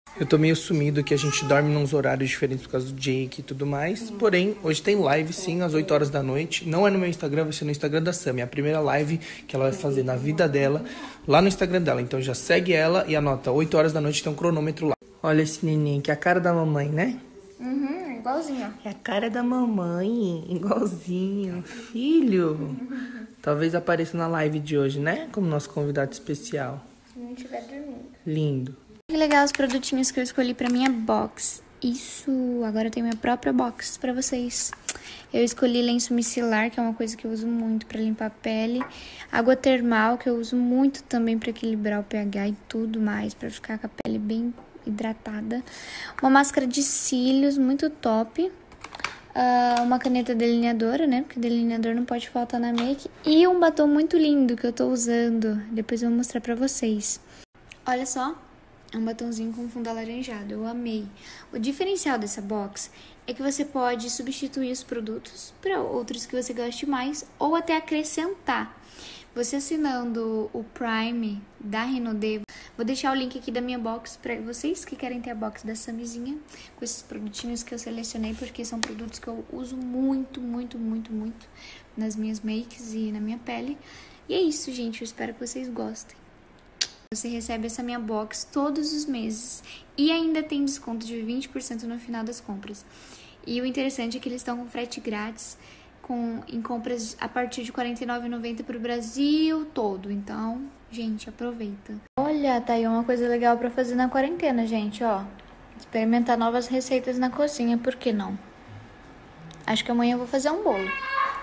Eu tô meio sumido que a gente dorme nos horários diferentes por causa do Jake e tudo mais. Porém, hoje tem live sim, às 8 horas da noite. Não é no meu Instagram, vai ser no Instagram da Sam. É a primeira live que ela vai fazer na vida dela, lá no Instagram dela. Então já segue ela e anota, 8 horas da noite tem um cronômetro lá. Olha esse neném, que é a cara da mamãe, né? Uhum, igualzinho. É a cara da mamãe, igualzinho. Filho. Talvez apareça na live de hoje, né? Como nosso convidado especial. Se não estiver dormindo. Lindo. Que legal os produtinhos que eu escolhi pra minha box. Isso, agora eu tenho minha própria box pra vocês. Eu escolhi lenço micelar, que é uma coisa que eu uso muito pra limpar a pele. Água termal, que eu uso muito também pra equilibrar o pH e tudo mais, pra ficar com a pele bem hidratada. Uma máscara de cílios, muito top. Uma caneta delineadora, né? Porque delineador não pode faltar na make. E um batom muito lindo que eu tô usando. Depois eu vou mostrar pra vocês. Olha só. É um batonzinho com fundo alaranjado, eu amei. O diferencial dessa box é que você pode substituir os produtos para outros que você goste mais ou até acrescentar. Você assinando o Prime da Renaudet, vou deixar o link aqui da minha box para vocês que querem ter a box da Samizinha com esses produtinhos que eu selecionei porque são produtos que eu uso muito, muito, muito, muito nas minhas makes e na minha pele. E é isso, gente, eu espero que vocês gostem. Você recebe essa minha box todos os meses e ainda tem desconto de 20% no final das compras. E o interessante é que eles estão com frete grátis em compras a partir de R$ 49,90 para o Brasil todo. Então, gente, aproveita. Olha, tá aí uma coisa legal para fazer na quarentena, gente, ó. Experimentar novas receitas na cozinha, por que não? Acho que amanhã eu vou fazer um bolo.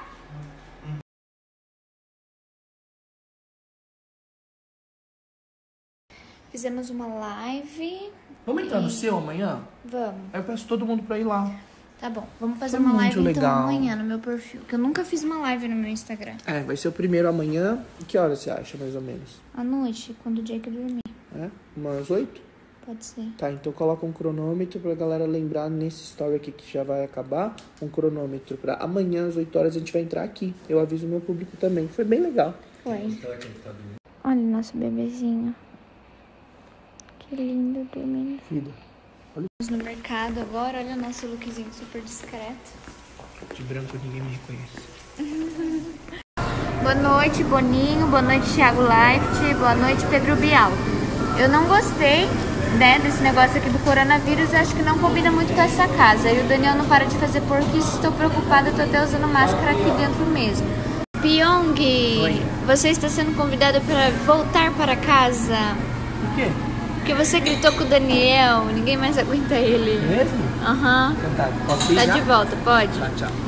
Fizemos uma live. Vamos entrar no seu amanhã? Vamos. Aí eu peço todo mundo pra ir lá. Tá bom, vamos fazer Foi uma muito live então legal. amanhã no meu perfil. Que eu nunca fiz uma live no meu Instagram. É, vai ser o primeiro amanhã. E que hora você acha, mais ou menos? À noite, quando o Jake dormir. É? Umas 8? Pode ser. Tá, então coloca um cronômetro pra galera lembrar nesse story aqui que já vai acabar. Um cronômetro pra amanhã às 8 horas a gente vai entrar aqui. Eu aviso o meu público também. Foi bem legal. Foi. Olha o nosso bebezinho. Que lindo dormindo. Vida. No mercado agora, olha o nosso lookzinho super discreto. De branco ninguém me reconhece. Boa noite, Boninho. Boa noite, Thiago Life. Boa noite, Pedro Bial. Eu não gostei, né, desse negócio aqui do coronavírus. Eu acho que não combina muito com essa casa. E o Daniel não para de fazer porquice. Estou preocupada, tô até usando máscara aqui dentro mesmo. Pyong, você está sendo convidado para voltar para casa. Por quê? Porque você gritou com o Daniel, ninguém mais aguenta ele. Mesmo? Aham. Então tá, posso ir Tá já? de volta, pode? Tá, tchau.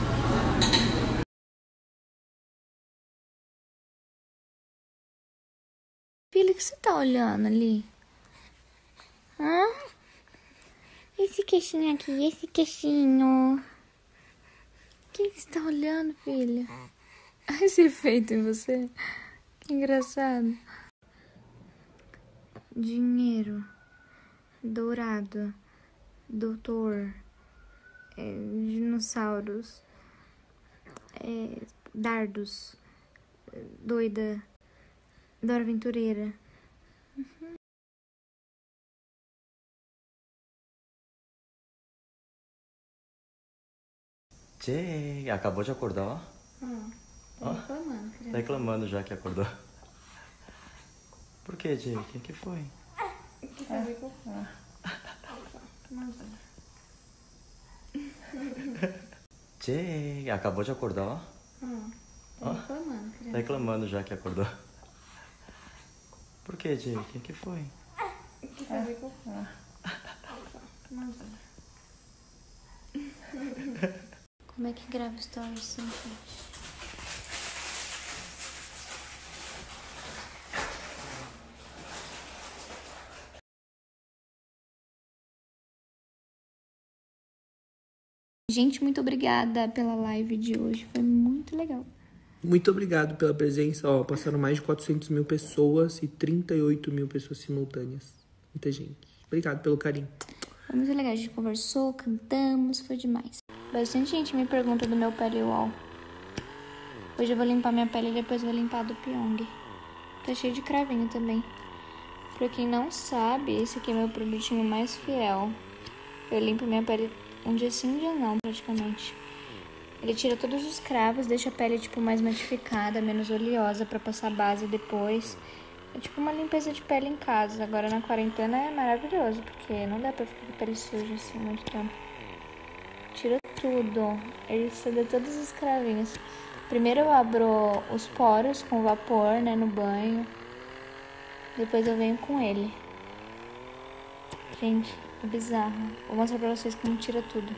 Filho, o que você tá olhando ali? Hã? Esse queixinho aqui, esse queixinho. O que você tá olhando, filho? Esse efeito em você. Que engraçado. Dinheiro. Dourado. Doutor. Dinossauros. Dardos. Doida. Dora Aventureira. Jay, acabou de acordar, ó. Tá reclamando, Tá reclamando já que acordou. Por que, Jay? O que foi? Jay, acabou de acordar, ó. Tá reclamando, Tá reclamando já que acordou. Por que, Jay? O que foi? Como é que grava stories assim, gente? Gente, muito obrigada pela live de hoje. Foi muito legal. Muito obrigado pela presença. Ó, passaram mais de 400 mil pessoas e 38 mil pessoas simultâneas. Muita gente. Obrigado pelo carinho. Foi muito legal. A gente conversou, cantamos, foi demais. Bastante gente me pergunta do meu pele wall. Hoje eu vou limpar minha pele e depois vou limpar do Pyong. Tá cheio de cravinho também. Pra quem não sabe, esse aqui é meu produtinho mais fiel. Eu limpo minha pele um dia sim, um dia não, praticamente. Ele tira todos os cravos, deixa a pele, tipo, mais matificada, menos oleosa pra passar base depois. É tipo uma limpeza de pele em casa. Agora na quarentena é maravilhoso, porque não dá pra ficar com a pele suja assim muito tempo. Tira tudo. Ele cede todos os cravinhos. Primeiro eu abro os poros com vapor, né, no banho. Depois eu venho com ele. Gente, é bizarro. Vou mostrar pra vocês como tira tudo.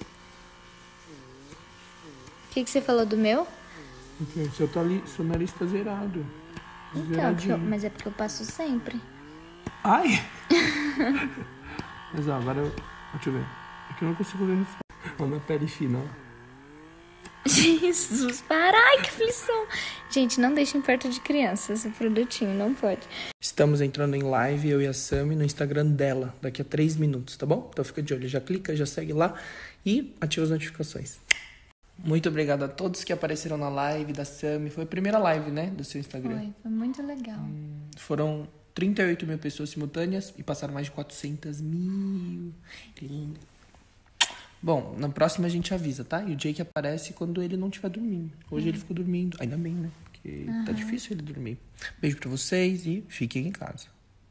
O que você falou do meu? Seu nariz tá zerado. Então, mas é porque eu passo sempre. Ai! Mas ó, agora deixa eu ver. Aqui eu não consigo ver reflexo. Olha a pele fina, ó. Jesus, para! Ai, que aflição! Gente, não deixem perto de criança esse produtinho, não pode. Estamos entrando em live, eu e a Sami, no Instagram dela, daqui a 3 minutos, tá bom? Então fica de olho, já clica, já segue lá e ativa as notificações. Muito obrigado a todos que apareceram na live da Sami. Foi a primeira live, né, do seu Instagram. Foi muito legal. Foram 38 mil pessoas simultâneas e passaram mais de 400 mil. Lindo. Bom, na próxima a gente avisa, tá? E o Jake aparece quando ele não estiver dormindo. Hoje ele ficou dormindo. Ainda bem, né? Porque tá difícil ele dormir. Beijo pra vocês e fiquem em casa.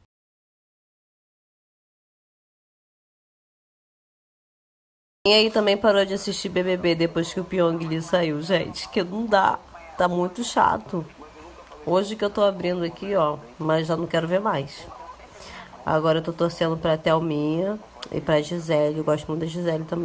E aí também parou de assistir BBB depois que o Pyong Lee saiu, gente. Que não dá. Tá muito chato. Hoje que eu tô abrindo aqui, ó. Mas já não quero ver mais. Agora eu tô torcendo pra Thelminha e pra Gisele. Eu gosto muito da Gisele também.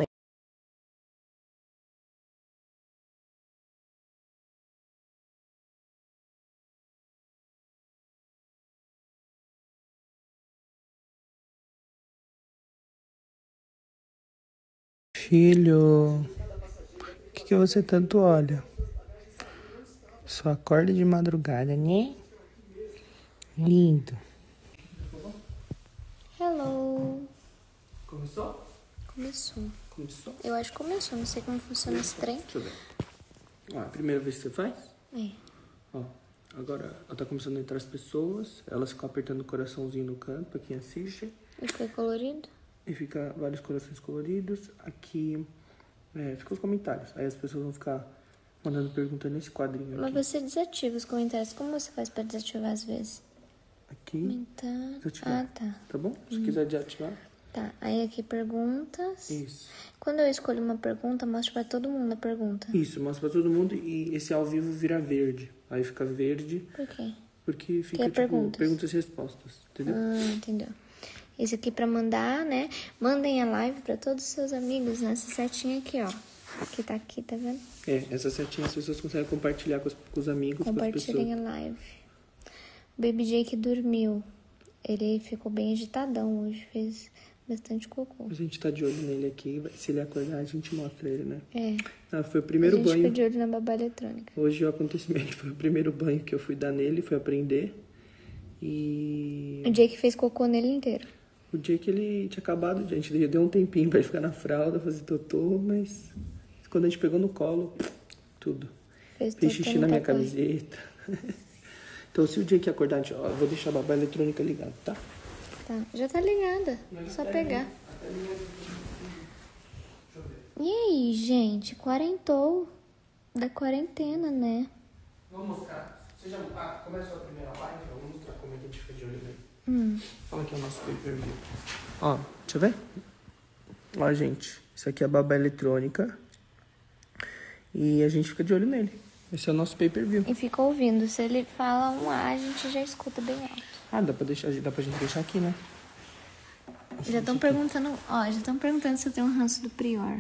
Filho, o que você tanto olha? Só acorda de madrugada, né? Lindo. Hello. Começou? Começou. Eu acho que começou, não sei como funciona esse trem. Deixa eu ver. Ó, a primeira vez que você faz? É. Ó, agora ela tá começando a entrar as pessoas. Elas ficam apertando o coraçãozinho no canto pra quem assiste. E foi colorido? E fica vários corações coloridos. Aqui fica os comentários. Aí as pessoas vão ficar mandando pergunta nesse quadrinho Mas aqui. você desativa os comentários. Como você faz pra desativar às vezes? Aqui, Comentar. desativar. Ah, tá. Tá bom? Se quiser desativar. Tá. Aí aqui perguntas. Isso. Quando eu escolho uma pergunta, mostra pra todo mundo a pergunta. Isso, mostra pra todo mundo e esse ao vivo vira verde. Aí fica verde Por quê? porque fica é tipo perguntas e respostas, entendeu? Ah, entendeu. Esse aqui pra mandar, né? Mandem a live pra todos os seus amigos nessa setinha aqui, ó. Que tá aqui, tá vendo? Essa setinha as pessoas conseguem compartilhar com os amigos, com as pessoas. Compartilhem a live. O Baby Jake dormiu. Ele ficou bem agitadão hoje, fez bastante cocô. A gente tá de olho nele aqui. Se ele acordar, a gente mostra ele, né? É. Ah, foi o primeiro A gente banho. fica de olho na babá eletrônica. Hoje o acontecimento foi o primeiro banho que eu fui dar nele, fui aprender. E O Jake fez cocô nele inteiro. o dia que ele tinha acabado, a gente deu um tempinho pra ele ficar na fralda, fazer totô, mas quando a gente pegou no colo, tudo. Fez Fiz totô xixi no na minha papai. camiseta. Então se o dia que acordar, eu vou deixar a babá eletrônica ligada, tá? Tá, já tá ligada. Só pegar. E aí, gente? Quarentou da quarentena, né? Vamos mostrar. Você já começou a primeira live? Eu vou mostrar como é que a gente fica de olho nele. Fala que é o nosso pay-per-view. Ó, deixa eu ver. Ó, gente. Isso aqui é a babá eletrônica. E a gente fica de olho nele. Esse é o nosso pay-per-view. E fica ouvindo. Se ele fala um A, a gente já escuta bem alto. Ah, dá pra gente deixar aqui, né? Já estão perguntando, já estão perguntando se eu tenho um ranço do Prior.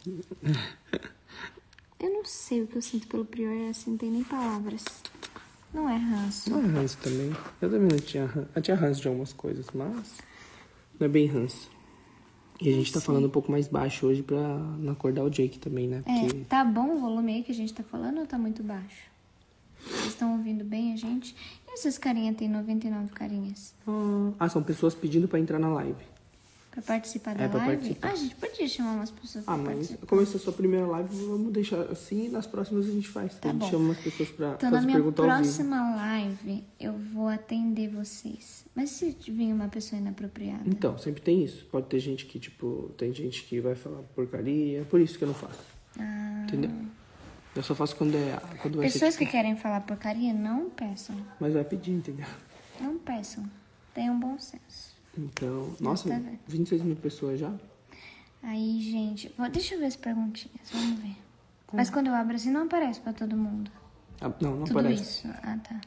Eu não sei o que eu sinto pelo Prior, assim, não tem nem palavras. Não é ranço. Não é ranço também. Eu também não tinha ranço. Eu tinha ranço de algumas coisas, mas não é bem ranço. E a gente tá falando um pouco mais baixo hoje pra não acordar o Jake também, né? Porque Tá bom o volume aí que a gente tá falando ou tá muito baixo? Vocês estão ouvindo bem a gente? E essas carinhas tem 99 carinhas? são pessoas pedindo pra entrar na live. Pra participar da pra live? participar. A gente podia chamar umas pessoas pra Mas participar. como essa é a sua primeira live, vamos deixar assim e nas próximas a gente faz. Tá a gente bom. chama umas pessoas pra Então, na fazer minha pergunta ao vivo. próxima live, eu vou atender vocês. Mas se vir uma pessoa inapropriada? Então, sempre tem isso. Pode ter gente que, tipo, tem gente que vai falar porcaria. É por isso que eu não faço. Entendeu? Eu só faço quando vai ser, Pessoas tipo, que querem falar porcaria, não peçam. mas vai pedir, entendeu? Não peçam. Tenham bom senso. Então, nossa, tá vendo. 26 mil pessoas já? Aí, gente... deixa eu ver as perguntinhas. Vamos ver. Mas quando eu abro assim, não aparece pra todo mundo. Ah, não Tudo aparece. isso. Ah, tá.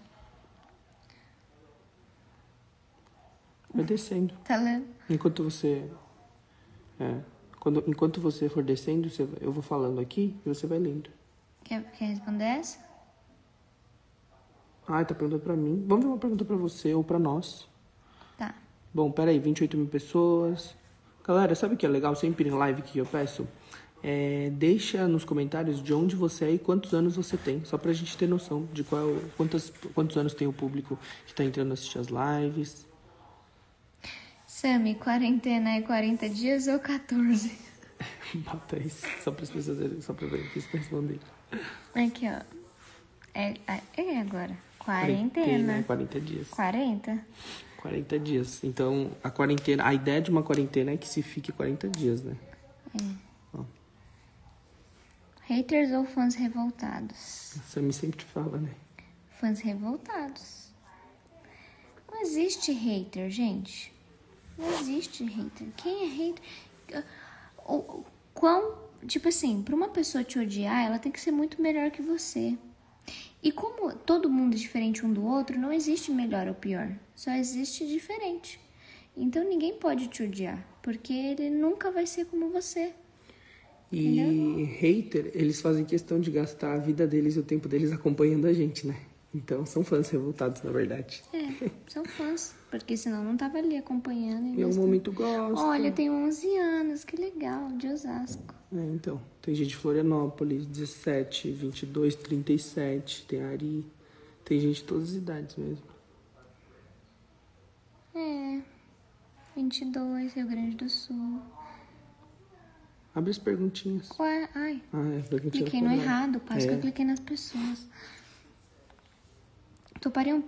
Vai descendo. Tá lendo? Enquanto você... enquanto você for descendo, eu vou falando aqui e você vai lendo. Quer responder essa? Ah, tá perguntando pra mim. Vamos ver uma pergunta pra você ou pra nós. Tá. Bom, peraí, 28 mil pessoas. Galera, sabe o que é legal sempre em live que eu peço? Deixa nos comentários de onde você é e quantos anos você tem. Só pra gente ter noção de quantos anos tem o público que tá entrando assistir as lives. Sami, quarentena é 40 dias ou 14? Bota isso, só para as pessoas, só para ver que isso pra responder. Aqui, ó. É agora. Quarentena. 40 dias. 40? 40 dias. Então, a ideia de uma quarentena é que se fique 40 dias, né? Haters ou fãs revoltados? A Sami sempre fala, né? Fãs revoltados. Não existe hater, gente. Não existe hater. Quem é hater? Tipo assim, pra uma pessoa te odiar, ela tem que ser muito melhor que você. E como todo mundo é diferente um do outro, não existe melhor ou pior. Só existe diferente. Então ninguém pode te odiar, porque ele nunca vai ser como você. E Entendeu? hater, eles fazem questão de gastar a vida deles e o tempo deles acompanhando a gente, né? Então, são fãs revoltados, na verdade. São fãs, porque senão não tava ali acompanhando. Em algum momento gosta. Olha, eu tenho 11 anos, que legal, de Osasco. Então, tem gente de Florianópolis, 17, 22, 37, tem Ari, tem gente de todas as idades mesmo. 22, Rio Grande do Sul. Abre as perguntinhas. Ai, Perguntinha cliquei no errado, quase que eu cliquei nas pessoas. Topariam?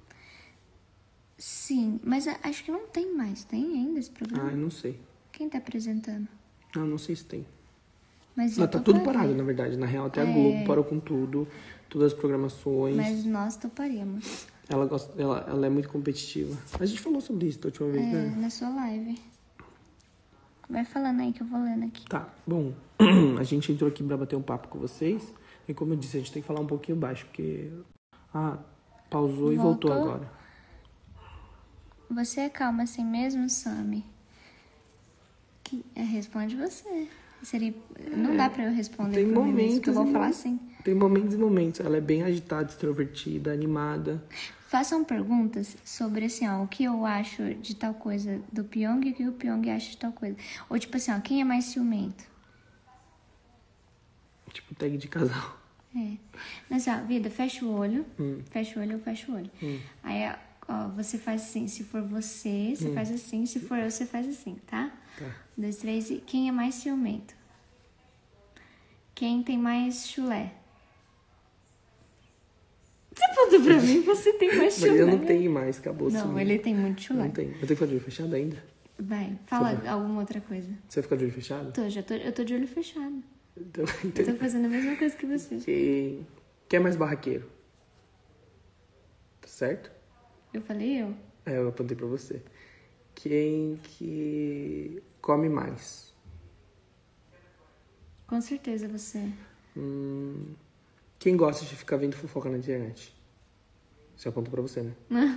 Sim, mas acho que não tem mais. Tem ainda esse programa? Eu não sei. Quem tá apresentando? Não sei se tem. Mas Tá tudo parado, na verdade. Na real, até a Globo parou com tudo. Todas as programações. Mas nós toparíamos. Ela é muito competitiva. A gente falou sobre isso da última vez, né? Na sua live. Vai falando aí que eu vou lendo aqui. Tá, bom. A gente entrou aqui pra bater um papo com vocês. E como eu disse, a gente tem que falar um pouquinho baixo, porque... pausou e voltou agora. Você é calma assim mesmo, Sami? Responde você. Não dá pra eu responder Tem por mim mesmo, momentos que eu vou falar assim. Tem momentos e momentos. Ela é bem agitada, extrovertida, animada. Façam perguntas sobre, assim, o que eu acho de tal coisa do Pyong e o que o Pyong acha de tal coisa. Ou, tipo assim, quem é mais ciumento? Tipo, tag de casal. Mas, vida, fecha o olho. Fecha o olho, eu fecho o olho. Aí, você faz assim. Se for você faz assim. Se for eu, você faz assim, tá? 1, 2, 3 e... Quem é mais ciumento? Quem tem mais chulé? Você falou pra mim, você tem mais chulé. Mas eu não tenho mais, acabou. Não, sumiu. ele tem muito chulé. Não tem. Eu tenho que ficar de olho fechado ainda? Vai, fala alguma outra coisa. Você vai ficar de olho fechado? Eu tô de olho fechado. Então, Eu tô fazendo a mesma coisa que você. Quem é mais barraqueiro? Tá certo? Eu falei eu? Eu apontei pra você. Quem que come mais? Com certeza você. Quem gosta de ficar vendo fofoca na internet? Você apontou pra você, né?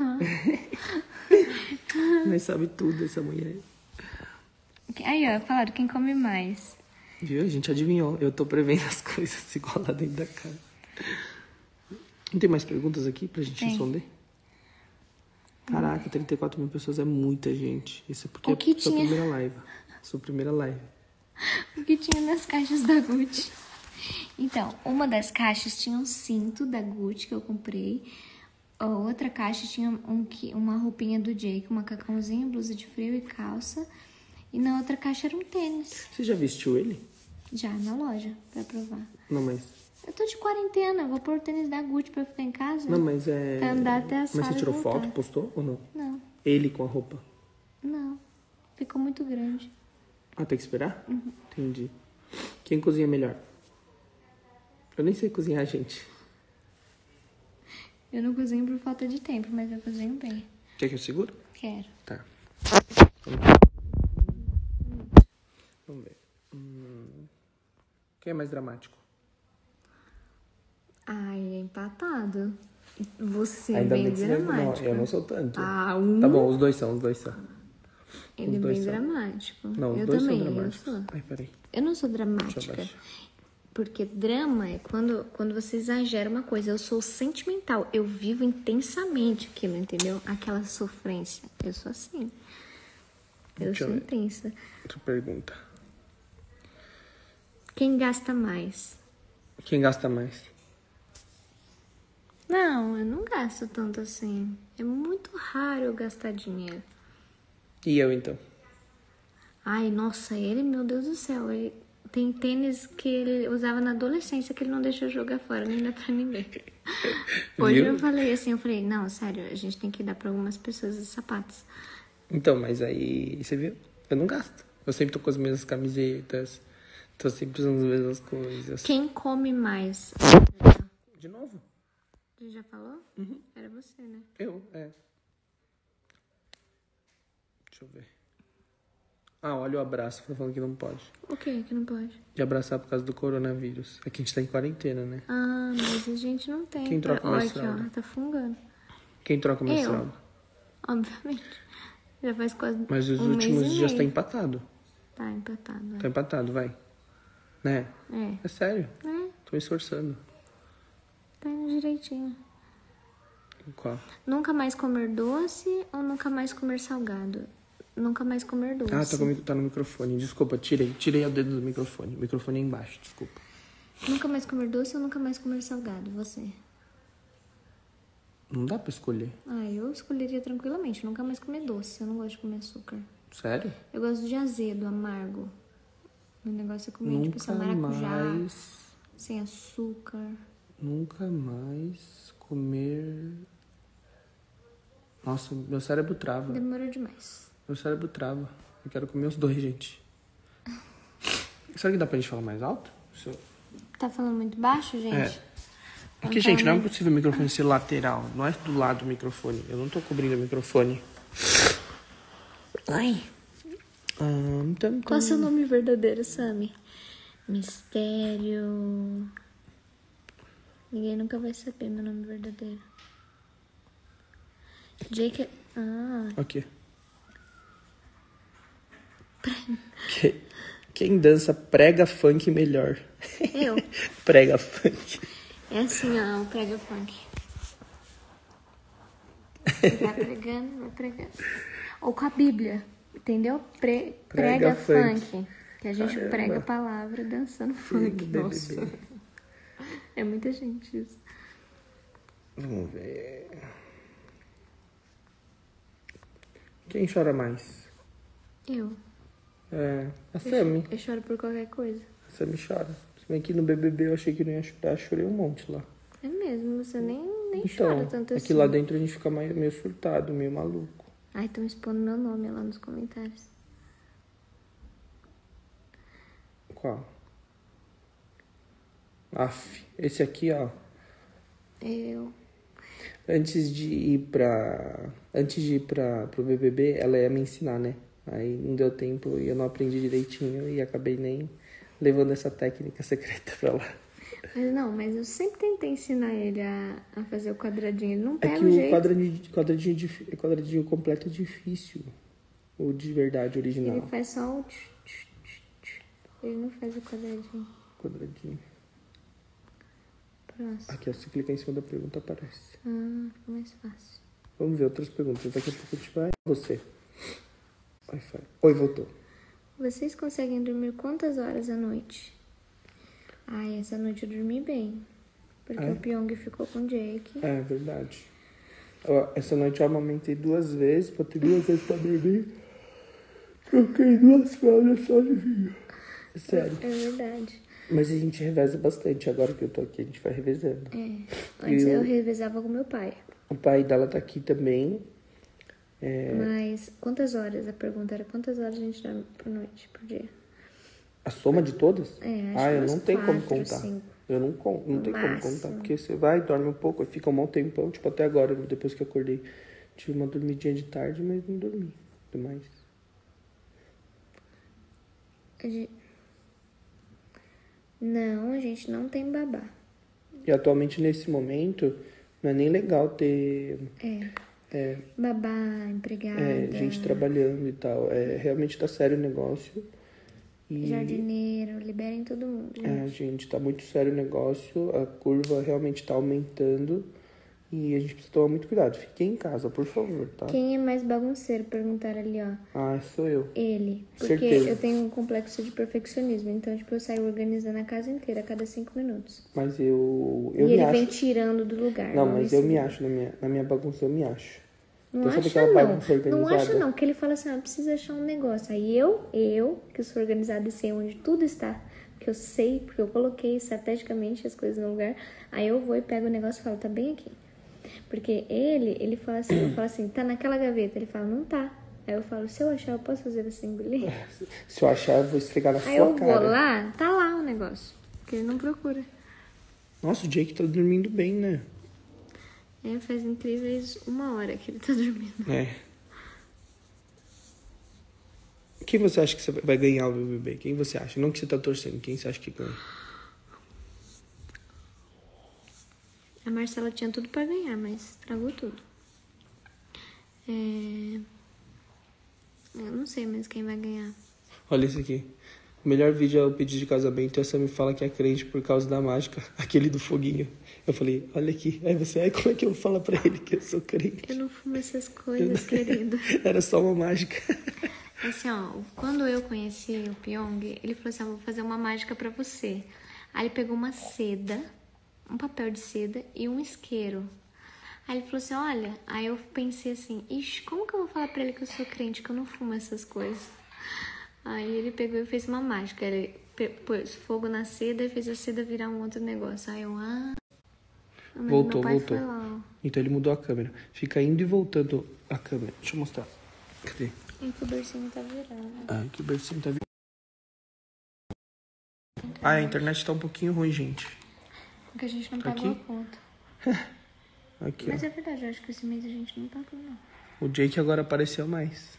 Mas sabe tudo essa mulher. Aí, falaram quem come mais. Viu? A gente adivinhou. Eu tô prevendo as coisas igual lá dentro da casa. Não tem mais perguntas aqui pra gente responder? Caraca, 34 mil pessoas é muita gente. Isso é porque é sua primeira live. Sua primeira live. O que tinha nas caixas da Gucci? Então, uma das caixas tinha um cinto da Gucci que eu comprei. A outra caixa tinha uma roupinha do Jake, um macacãozinho, blusa de frio e calça. E na outra caixa era um tênis. Você já vestiu ele? Já, na loja, pra provar. Não, mas... Eu tô de quarentena, vou pôr o tênis da Gucci pra ficar em casa. Não, mas é... Pra andar até a sala Mas você tirou e voltar. foto, postou ou não? Não, Ele com a roupa. não. Ficou muito grande. Ah, tem que esperar? Entendi. Quem cozinha melhor? Eu nem sei cozinhar, gente. Eu não cozinho por falta de tempo, mas eu cozinho bem. Quer que eu seguro? Quero. Tá. Vamos ver. Quem é mais dramático? Ai, é empatado. Você é Ainda bem bem que você não, dramático. eu não sou tanto. Ah, Tá bom, os dois são. Ele é os dois bem são. dramático. Não, os eu dois também, são dramáticos. eu sou. Ai, peraí. Eu não sou Deixa eu dramática. abaixar. Porque drama é quando você exagera uma coisa. Eu sou sentimental. Eu vivo intensamente aquilo, entendeu? Aquela sofrência. Eu sou assim. Eu Deixa eu sou ver. intensa. Outra pergunta. Quem gasta mais? Quem gasta mais? Não, eu não gasto tanto assim. É muito raro eu gastar dinheiro. E eu, então? Ai, nossa, ele, meu Deus do céu, ele tem tênis que ele usava na adolescência que ele não deixou jogar fora, nem dá pra ninguém. Hoje Viu? eu falei assim, não, sério, a gente tem que dar pra algumas pessoas os sapatos. Então, mas aí, você viu? Eu não gasto. Eu sempre tô com as mesmas camisetas. Tô sempre usando as mesmas coisas. Quem come mais? De novo? Você já falou? Era você, né? Eu, é. Deixa eu ver. Ah, olha o abraço. Tá falando que não pode. O que que não pode? De abraçar por causa do coronavírus. É que a gente tá em quarentena, né? Ah, mas a gente não tem. Quem troca mais Olha aqui, fralda? ó, tá fungando. Quem troca mais Eu. fralda? Obviamente. Já faz quase Mas os um últimos mês e dias tá meio. empatado. Tá empatado. Tá empatado, vai. Né? É. É sério. É, Tô me esforçando. tá indo direitinho. Qual? Nunca mais comer doce ou nunca mais comer salgado? Nunca mais comer doce. Ah, tá no microfone. Desculpa, tirei o dedo do microfone. O microfone é embaixo, desculpa. Nunca mais comer doce ou nunca mais comer salgado? Você? Não dá pra escolher. Ah, eu escolheria tranquilamente. Nunca mais comer doce. Eu não gosto de comer açúcar. Sério? Eu gosto de azedo, amargo. Meu negócio é comer, tipo, essa Nunca maracujá, mais... sem açúcar. Nunca mais comer... Nossa, meu cérebro trava. Demorou demais. Meu cérebro trava. Eu quero comer os dois, gente. Será que dá pra gente falar mais alto? Tá falando muito baixo, gente? É. Porque, gente, não é possível o microfone ser lateral. Não é do lado do microfone. Eu não tô cobrindo o microfone. Ai. Qual é o seu nome verdadeiro, Sammy? Mistério. Ninguém nunca vai saber meu nome verdadeiro. Jake. Ah. Ok. Quem dança prega funk melhor? Eu. Prega funk. É assim, ó, o prega funk. Vai pregando. Ou com a Bíblia, entendeu? Prega funk. Que a gente prega a palavra dançando funk. Nossa. É muita gente isso. Vamos ver. Quem chora mais? Eu. É, a Sammy. Eu choro por qualquer coisa. A Sammy chora. Se bem que no BBB eu achei que não ia chorar, chorei um monte lá. É mesmo, você nem Então, chora tanto assim. aqui lá dentro a gente fica meio surtado, meio maluco. Ai, estão expondo meu nome lá nos comentários. Qual? Aff, esse aqui, ó. Eu. Antes de ir pro BBB, ela ia me ensinar, né? Aí não deu tempo e eu não aprendi direitinho e acabei nem levando essa técnica secreta pra lá. Mas eu sempre tentei ensinar ele a fazer o quadradinho. Ele não É pega que o o jeito. quadradinho completo é difícil. O de verdade, original. Ele faz só o... Ele não faz o quadradinho. Quadradinho. Próximo. Aqui, ó, se clicar em cima da pergunta, aparece. Fica mais fácil. Vamos ver outras perguntas. Daqui a pouco a gente vai... Você. Wi-Fi. Oi, voltou. Vocês conseguem dormir quantas horas à noite? Ai, essa noite eu dormi bem. Porque o Pyong ficou com o Jake. É verdade. Essa noite eu amamentei 2 vezes, botei 2 vezes pra dormir. Troquei 2 fraldas sozinho. Sério. É verdade. Mas a gente reveza bastante. Agora que eu tô aqui, a gente vai revezando. Antes eu revezava com meu pai. O pai dela tá aqui também. Mas quantas horas? A pergunta era quantas horas a gente dorme por noite, por dia? A soma de todas? Acho Eu umas não tenho como 4, contar. 5. Eu não tenho como máximo. contar. Porque você vai, dorme um pouco, aí fica um bom tempão. Tipo, até agora, depois que eu acordei. Tive uma dormidinha de tarde, mas não dormi demais. Não, a gente não tem babá. E atualmente, nesse momento, não é nem legal ter Babá, empregada, gente trabalhando e tal. Realmente tá sério o negócio. E jardineiro, liberem todo mundo. gente, tá muito sério o negócio. A curva realmente tá aumentando. E a gente precisa tomar muito cuidado. Fiquem em casa, por favor, tá? Quem é mais bagunceiro? Perguntaram ali, ó. Sou eu. Ele. Porque Certeza. eu tenho um complexo de perfeccionismo. Então, tipo, eu saio organizando a casa inteira a cada 5 minutos. Mas eu E me ele acho. vem tirando do lugar. Não, logo mas em eu me seguida. acho, na minha bagunça eu me acho. Não Então, sabe acha aquela não. bagunça Não organizada? acha não. Porque ele fala assim, precisa achar um negócio. Aí eu, que sou organizada e sei onde tudo está. Porque eu sei, porque eu coloquei estrategicamente as coisas no lugar. Aí eu vou e pego o negócio e falo, tá bem aqui. Porque ele fala assim, eu falo assim, tá naquela gaveta. Ele fala, não tá. Aí eu falo, se eu achar, eu posso fazer você engolir? Se eu achar, eu vou esfregar na Aí sua eu cara. vou lá, tá lá o negócio. Porque ele não procura. Nossa, o Jake tá dormindo bem, né? Faz incríveis 1 hora que ele tá dormindo. Quem você acha que você vai ganhar o BBB? Quem você acha? Não que você tá torcendo. Quem você acha que ganha? A Marcela tinha tudo pra ganhar, mas estragou tudo. Eu não sei mais quem vai ganhar. Olha isso aqui. O melhor vídeo é o pedido de casamento e a Sam me fala que é crente por causa da mágica. Aquele do foguinho. Eu falei, olha aqui. Aí como é que eu vou falar pra ele que eu sou crente? Eu não fumo essas coisas, querido. Era só uma mágica. Assim, quando eu conheci o Pyong, ele falou assim, vou fazer uma mágica pra você. Aí ele pegou uma seda, um papel de seda e um isqueiro. Aí ele falou assim, olha, aí eu pensei assim, ixi, como que eu vou falar pra ele que eu sou crente, que eu não fumo essas coisas? Aí ele pegou e fez uma mágica, ele pôs fogo na seda e fez a seda virar um outro negócio. Aí eu, mas Voltou. meu pai foi lá, ó. Então ele mudou a câmera. Fica indo e voltando a câmera. Deixa eu mostrar. Cadê? E que o bercinho tá virado. Ai, que o bercinho tá vindo. A internet tá um pouquinho ruim, gente. Porque a gente não Tá pagou aqui? a conta. Aqui, Mas ó. é verdade, eu acho que esse mês a gente não pagou, não. O Jake agora apareceu mais.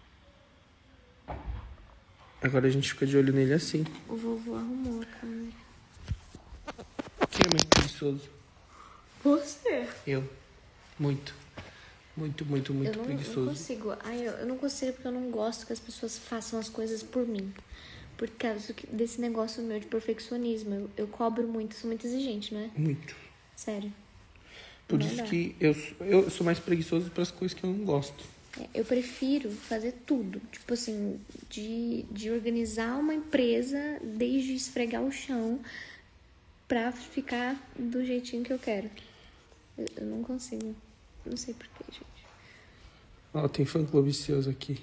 Agora a gente fica de olho nele assim. O vovô arrumou a câmera. Quem é mais preguiçoso? Você? Eu. Muito. Muito Eu não preguiçoso. consigo. Eu não consigo porque eu não gosto que as pessoas façam as coisas por mim. Por causa desse negócio meu de perfeccionismo. Eu cobro muito, sou muito exigente, não é? Muito. Sério. Por Não isso dá. que eu sou mais preguiçoso para as coisas que eu não gosto. Eu prefiro fazer tudo. Tipo assim, de organizar uma empresa desde esfregar o chão pra ficar do jeitinho que eu quero. Eu não consigo. Não sei porquê, gente. Ó, tem fã-clube seus aqui.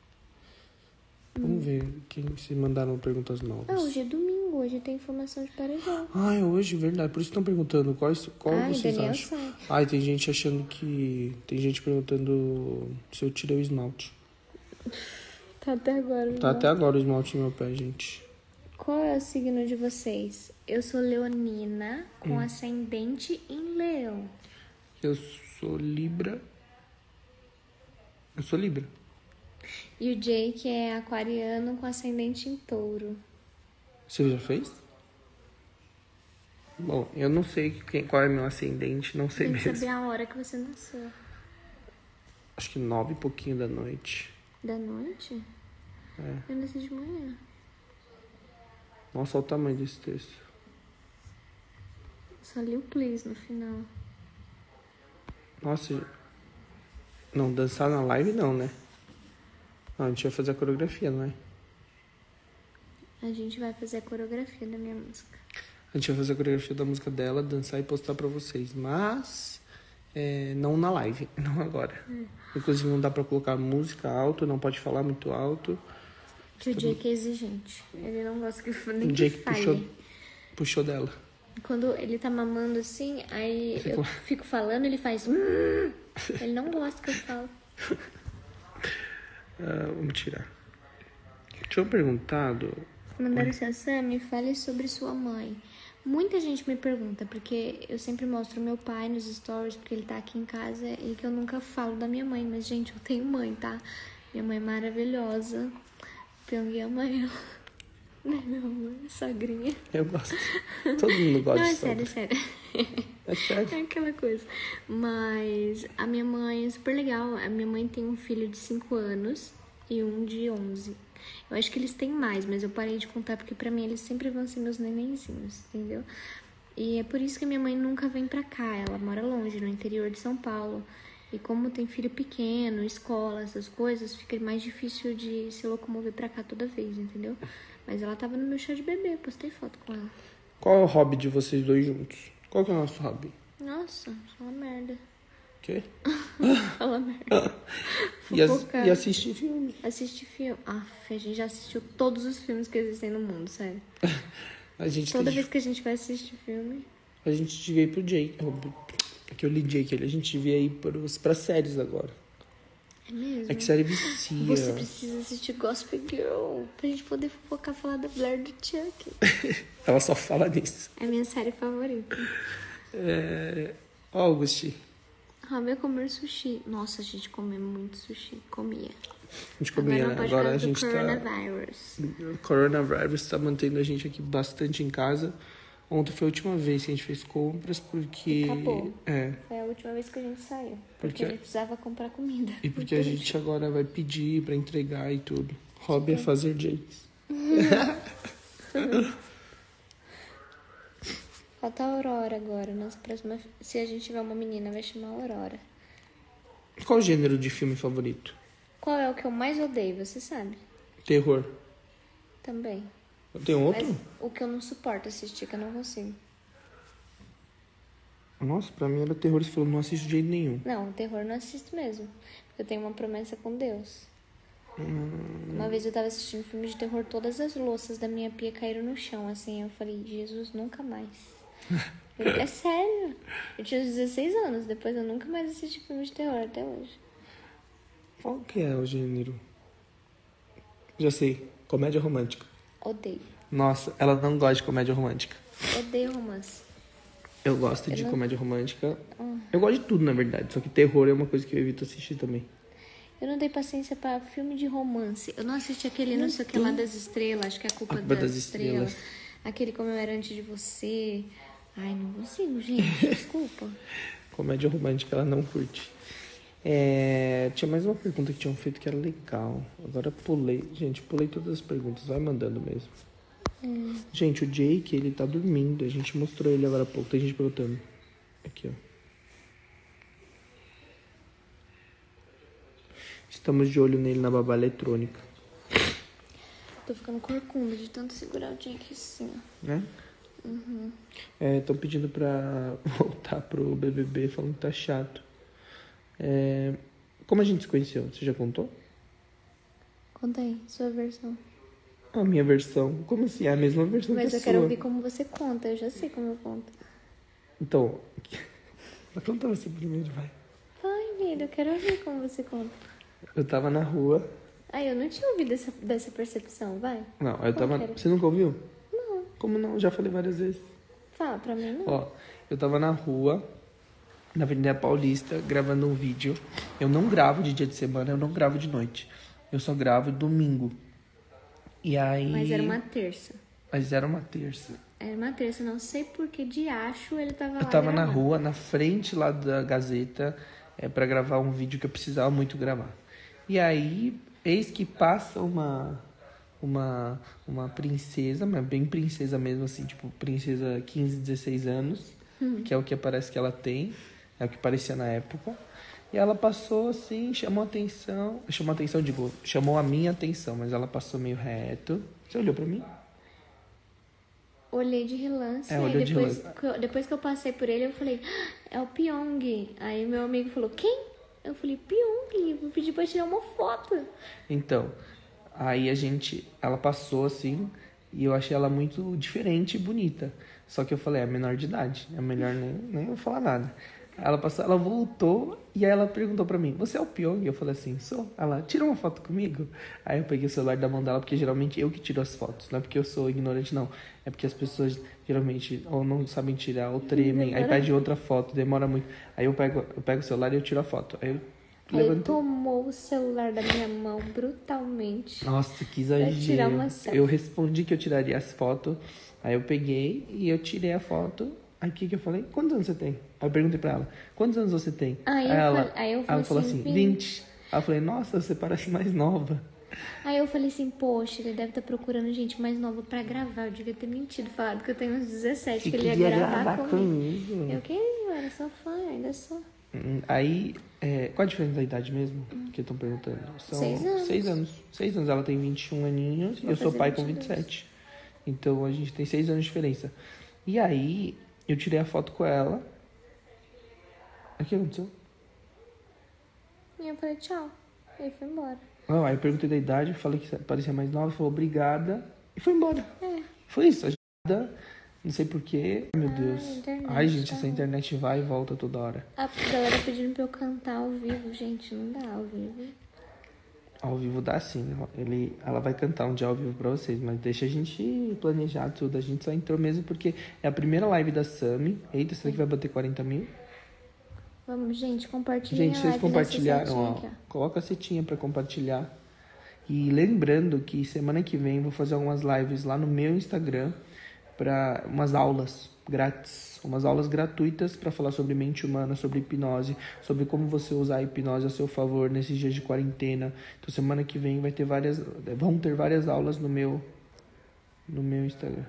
Vamos ver quem se mandaram perguntas novas. Hoje é domingo, hoje tem informação de paredão. É hoje, verdade. Por isso estão perguntando qual vocês Daniel acham. sai. Ai, tem gente achando que... Tem gente perguntando se eu tirei o esmalte. Tá até agora. Tá até agora o esmalte no meu pé, gente. Qual é o signo de vocês? Eu sou leonina, com ascendente em leão. Eu sou Libra. Eu sou Libra. E o Jake é aquariano com ascendente em touro. Você já fez? Bom, eu não sei qual é meu ascendente, não sei Tem que mesmo. saber a hora que você nasceu. Acho que 9 e pouquinho da noite. Da noite? Eu nasci de manhã. Nossa, olha o tamanho desse texto. Só li o please no final. Nossa, não, dançar na live não, né? Não, a gente vai fazer a coreografia, não é? A gente vai fazer a coreografia da minha música. A gente vai fazer a coreografia da música dela, dançar e postar pra vocês. Mas, não na live, não agora. Inclusive, não dá pra colocar música alto, não pode falar muito alto. Que o Jake é exigente. Ele não gosta que nem O que Jake fale. puxou dela. Quando ele tá mamando assim, aí eu fico falando, ele faz... Ele não gosta que eu falo. Vamos tirar. Tinha perguntado... Mandaram assim, Sam, fale sobre sua mãe. Muita gente me pergunta, porque eu sempre mostro meu pai nos stories, porque ele tá aqui em casa, e que eu nunca falo da minha mãe. Mas, gente, eu tenho mãe, tá? Minha mãe é maravilhosa. Pyong ama ela. Né, meu amor? Sogrinha. Eu gosto. Todo mundo gosta Não, de é sério, sogra. é sério. É sério. É aquela coisa. Mas a minha mãe é super legal. A minha mãe tem um filho de 5 anos e um de 11. Eu acho que eles têm mais, mas eu parei de contar porque pra mim eles sempre vão ser meus nenenzinhos, entendeu? E é por isso que a minha mãe nunca vem pra cá. Ela mora longe, no interior de São Paulo. E como tem filho pequeno, escola, essas coisas, fica mais difícil de se locomover pra cá toda vez, entendeu? Mas ela tava no meu chá de bebê, postei foto com ela. Qual é o hobby de vocês dois juntos? Qual que é o nosso hobby? Nossa, fala merda. Quê? Fala merda. E assistir filme. Assistir filme. A gente já assistiu todos os filmes que existem no mundo, sério. A gente Toda tem- vez que a gente vai assistir filme. A gente devia ir pro Jake. Que eu li Jake ali. A gente devia ir pra séries agora. É mesmo? É que série vicia. Você precisa assistir Gospel Girl pra gente poder focar falar da Blair do Chuck. Ela só fala nisso. É a minha série favorita. Ó, Augusti. Rob é comer sushi. Nossa, a gente come muito sushi. Comia. A gente comia, Agora né? não pode Agora por a causa do gente tá... coronavírus. O coronavírus tá mantendo a gente aqui bastante em casa. Ontem foi a última vez que a gente fez compras, porque... Acabou. É. Foi a última vez que a gente saiu. Porque- Porque a gente precisava comprar comida. E porque a gente agora vai pedir pra entregar e tudo. Hobby é fazer Jakes. Falta a Aurora agora. Nas próximas... Se a gente tiver uma menina, vai chamar Aurora. Qual o gênero de filme favorito? Qual é o que eu mais odeio, você sabe? Terror. Também. Tem outro? Mas o que eu não suporto assistir, que eu não consigo. Nossa, pra mim era terror. Você falou, não assisto de jeito nenhum. Não, terror eu não assisto mesmo. Porque eu tenho uma promessa com Deus. Uma vez eu tava assistindo filme de terror, todas as louças da minha pia caíram no chão, assim. Eu falei, Jesus, nunca mais. É sério. Eu tinha 16 anos, depois eu nunca mais assisti filme de terror até hoje. Qual que é o gênero? Já sei. Comédia romântica. Odeio. Nossa, ela não gosta de comédia romântica. Odeio romance. Eu gosto de não- comédia romântica. Eu gosto de tudo, na verdade. Só que terror é uma coisa que eu evito assistir também. Eu não dei paciência pra filme de romance. Eu não assisti aquele não sei o que lá das estrelas, acho que é a culpa das estrelas. Aquele Como Eu Era Antes de Você. Ai, não consigo, gente. Desculpa. Comédia romântica ela não curte. Tinha mais uma pergunta que tinham feito que era legal. Agora pulei. Gente, pulei todas as perguntas. Vai mandando mesmo. Gente, o Jake, ele tá dormindo. A gente mostrou ele agora há pouco. Tem gente perguntando. Aqui, ó. Estamos de olho nele na babá eletrônica. Tô ficando corcunda de tanto segurar o Jake assim, ó. Né? Estão pedindo pra voltar pro BBB, falando que tá chato. Como a gente se conheceu? Você já contou? Conta aí, sua versão. A minha versão. Como assim? É a mesma versão Mas que a eu quero sua. ouvir como você conta, eu já sei como eu conto. Então, vai contar você primeiro, vai. Vai, vida, eu quero ouvir como você conta. Eu tava na rua. Ai, eu não tinha ouvido dessa percepção, vai. Não, eu tava... que era? Você nunca ouviu? Não, Como não? Já falei várias vezes. fala pra mim, não. Ó, eu tava na rua, na Avenida Paulista, gravando um vídeo. Eu não gravo de dia de semana, eu não gravo de noite. Eu só gravo domingo. E aí... Mas era uma terça. Mas era uma terça. Era uma terça, não sei por que de acho ele tava lá Eu tava na gravando. rua, na frente lá da Gazeta, pra gravar um vídeo que eu precisava muito gravar. E aí, eis que passa uma princesa, mas bem princesa mesmo, assim, tipo, princesa 15, 16 anos, que é o que parece que ela tem, é o que parecia na época. E ela passou assim, chamou a minha atenção, mas ela passou meio reto. Você olhou pra mim? Olhei de relance, Olhou aí de depois que eu passei por ele, eu falei, é o Pyong. Aí meu amigo falou, quem? Eu falei, Pyong, vou pedir pra tirar uma foto. Então, Aí ela passou assim, e eu achei ela muito diferente e bonita. Só que eu falei, é menor de idade, é melhor nem eu falar nada. Ela passou, ela voltou e aí ela perguntou pra mim, você é o Pyong? Eu falei assim, sou. Ela, tira uma foto comigo? Aí eu peguei o celular da mão dela, porque geralmente eu que tiro as fotos. Não é porque eu sou ignorante, não. É porque as pessoas geralmente ou não sabem tirar, ou tremem, aí pede outra foto, demora muito. Aí eu pego o celular e eu tiro a foto. Aí eu Ele levantei. tomou o celular da minha mão brutalmente. Nossa, que Pra tirar exagero. uma selfie. Eu respondi que eu tiraria as fotos. Aí eu peguei e eu tirei a foto. Aí o que eu falei? Quantos anos você tem? Aí eu perguntei pra ela, quantos anos você tem? Aí eu falei ela falou assim, assim, 20. Aí eu falei, nossa, você parece mais nova. Aí eu falei assim, poxa, ele deve estar procurando gente mais nova pra gravar. Eu devia ter mentido, falado que eu tenho uns 17, que ele ia gravar comigo. Eu queria, eu era só fã, ainda sou. Aí, qual a diferença da idade mesmo? Que estão perguntando? São 6 anos. 6 anos. 6 anos, ela tem 21 aninhos e eu sou fazer pai com 22. 27. Então a gente tem 6 anos de diferença. E aí, eu tirei a foto com ela. O que aconteceu? E eu falei, tchau. E foi embora. Não, aí eu perguntei da idade, falei que parecia mais nova, falou obrigada e foi embora. Foi isso, não sei porquê. Meu Deus. internet, Ai, gente, tá essa internet vai e volta toda hora. A galera pedindo pra eu cantar ao vivo, gente, não dá ao vivo. Ao vivo dá sim, ela vai cantar um dia ao vivo pra vocês, mas deixa a gente planejar tudo. A gente só entrou mesmo porque é a primeira live da Sami. Eita, será que vai bater 40 mil? Vamos, gente, compartilhem Gente, a vocês live compartilharam, nessa ó. setinha aqui, Coloca a setinha pra compartilhar. E lembrando que semana que vem eu vou fazer algumas lives lá no meu Instagram para umas aulas grátis, umas aulas gratuitas para falar sobre mente humana, sobre hipnose, sobre como você usar a hipnose a seu favor nesses dias de quarentena. Então semana que vem vão ter várias aulas no meu Instagram.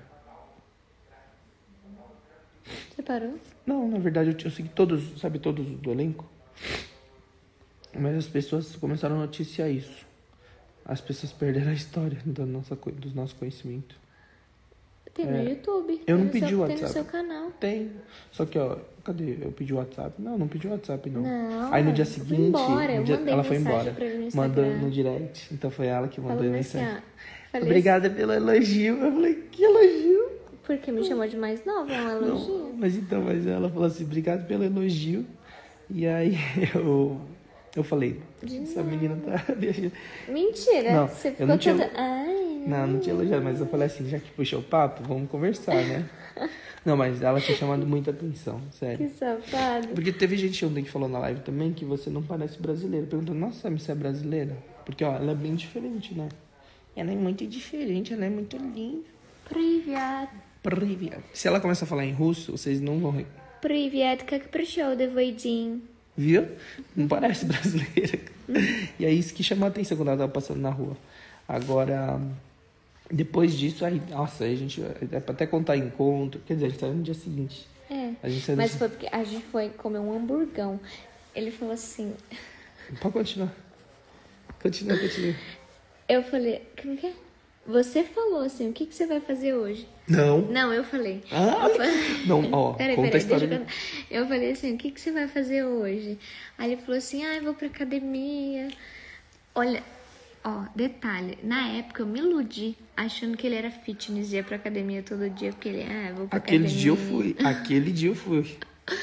Você parou? Não, na verdade eu segui todos, sabe, todos do elenco. Mas as pessoas começaram a noticiar isso. As pessoas perderam a história do nosso conhecimento. Tem no YouTube. Eu não Tem no pedi o seu- Tem no WhatsApp. seu canal. Tem. Só que, ó, cadê? Eu pedi o WhatsApp? Não pedi o WhatsApp, não. Não, Aí no dia eu fui seguinte, embora, eu mandei ela foi mensagem embora. pra ele no Mandou Instagram. no direct. Então foi ela que mandou a Falando assim, mensagem. ó. Falei Obrigada pelo elogio. Eu falei, que elogio? assim, porque me chamou de mais nova, é um elogio. Não, mas ela falou assim, obrigado pelo elogio. E aí eu falei, essa menina tá viajando. Mentira, Não, você eu ficou não tinha- toda... Ai, Não tinha elogiado, mas eu falei assim, já que puxou o papo, vamos conversar, né? Não, mas ela tinha chamado muita atenção, sério. que safado. Porque teve gente ontem que falou na live também que você não parece brasileira. Perguntou, nossa, você é brasileira? Porque, ó, ela é bem diferente, né? Ela é muito diferente, ela é muito linda. Привет. Привет. Se ela começa a falar em russo, vocês não vão rir. Привет, как прошел твой день? Viu? Não parece brasileira. E é isso que chamou a atenção quando ela tava passando na rua. Agora, depois disso, aí, nossa, aí a gente é pra até contar encontro. Quer dizer, a gente saiu no dia seguinte. É, A gente saiu mas foi porque a gente foi comer um hamburgão. Ele falou assim... Pode continuar. Continua. Eu falei, como que é? Você falou assim, o que você vai fazer hoje? Não. Não, eu falei. Ah, Eu falei- não, ó, Peraí, conta a deixa história. eu contar. Eu falei assim, o que você vai fazer hoje? Aí ele falou assim, eu vou pra academia. Olha, ó, detalhe, na época eu me iludi, achando que ele era fitness, ia pra academia todo dia, porque ele, eu vou pra Aquele academia. dia eu fui.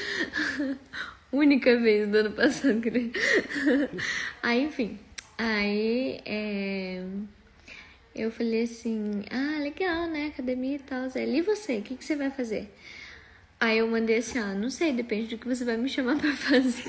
Única vez do ano passado que ele... Aí, enfim, eu falei assim, legal, né, academia e tal. Aí ele, e você, o que você vai fazer? Aí eu mandei assim, não sei, depende do que você vai me chamar pra fazer.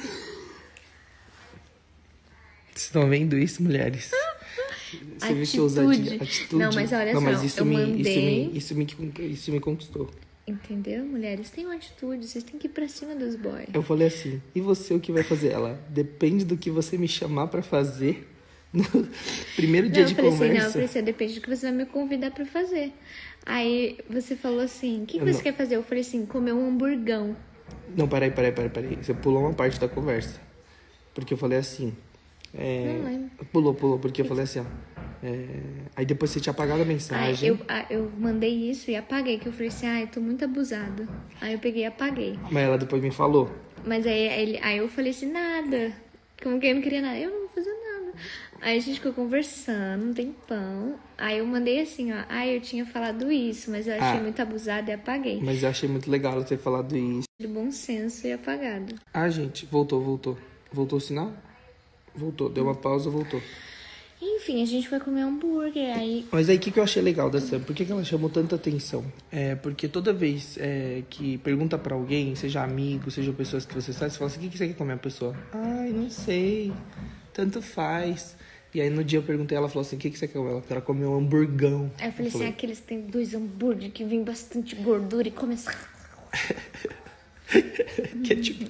Vocês estão vendo isso, mulheres? Você viu que eu usei atitude? Não, mas olha Não, só, mas eu mandei... isso me conquistou. Entendeu? Mulheres, tenham atitude, vocês têm que ir pra cima dos boys. Eu falei assim, e você o que vai fazer? Ela, depende do que você me chamar pra fazer no primeiro dia de eu falei conversa. assim, eu falei assim, depende do que você vai me convidar pra fazer. Aí você falou assim, o que você quer fazer? Eu falei assim, comer um hamburgão. Não, peraí. Você pulou uma parte da conversa. Porque eu falei assim... Não lembro. Pulou, porque eu falei assim, ó... aí depois você tinha apagado a mensagem. Eu mandei isso e apaguei, que eu falei assim, eu tô muito abusada. Aí eu peguei e apaguei. Mas ela depois me falou. Mas aí eu falei assim, nada. Como que eu não queria nada. Eu não vou fazer nada. Aí a gente ficou conversando um tempão. Aí eu mandei assim, ó. Eu tinha falado isso, mas eu achei muito abusado e apaguei. Mas eu achei muito legal ela ter falado isso. De bom senso e apagado. Gente, voltou. Voltou o sinal? Voltou, deu uma pausa, voltou. Enfim, a gente foi comer hambúrguer, aí... Mas aí, o que eu achei legal da Sam? Por que ela chamou tanta atenção? Porque toda vez que pergunta pra alguém, seja amigo, seja pessoas que você sabe, você fala assim, o que você quer comer? A pessoa, não sei, tanto faz. E aí, no dia eu perguntei, ela falou assim, o que você quer comer? Ela quer comer um hamburgão. Aí eu falei assim, aqueles que tem 2 hambúrguer, que vem bastante gordura e começa... Ketchup.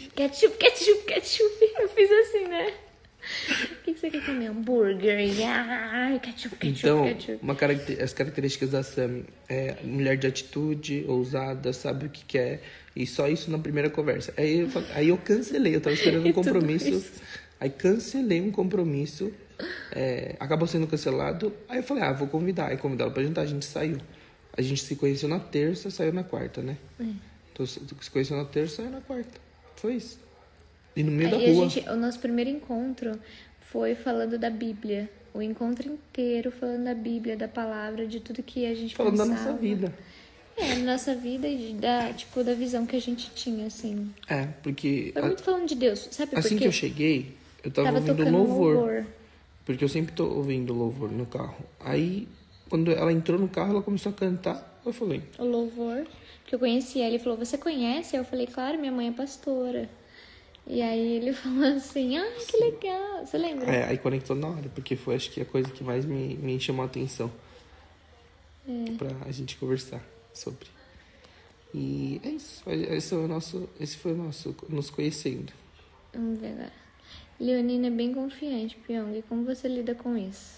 Eu fiz assim, né? O que você quer comer? Hambúrguer? Ketchup. Então, as características da Sam é mulher de atitude, ousada, sabe o que quer. E só isso na primeira conversa. Aí eu cancelei, eu tava esperando um compromisso. Aí cancelei um compromisso. Acabou sendo cancelado. Aí eu falei, vou convidar. Aí convidar ela pra jantar, a gente saiu. A gente se conheceu na terça, saiu na quarta, né? Então, se conheceu na terça, saiu na quarta. Foi isso. E no meio da rua. O nosso primeiro encontro foi falando da Bíblia. O encontro inteiro falando da Bíblia, da palavra, de tudo que a gente falando pensava. da nossa vida. Da nossa vida e da visão que a gente tinha, assim. Porque... Foi muito falando de Deus, sabe por quê? Assim que eu cheguei, eu tava ouvindo louvor. Porque eu sempre tô ouvindo louvor no carro. Aí, quando ela entrou no carro, ela começou a cantar. Eu falei... O louvor, que eu conhecia. Ele falou, você conhece? Eu falei, claro, minha mãe é pastora. E aí ele falou assim, que legal. Você lembra? Aí conectou na hora, porque foi, acho que, a coisa que mais me chamou a atenção. Pra a gente conversar sobre. E é isso. Esse foi o nosso nos conhecendo. Vamos ver agora. Leonina é bem confiante, Pyong. E como você lida com isso?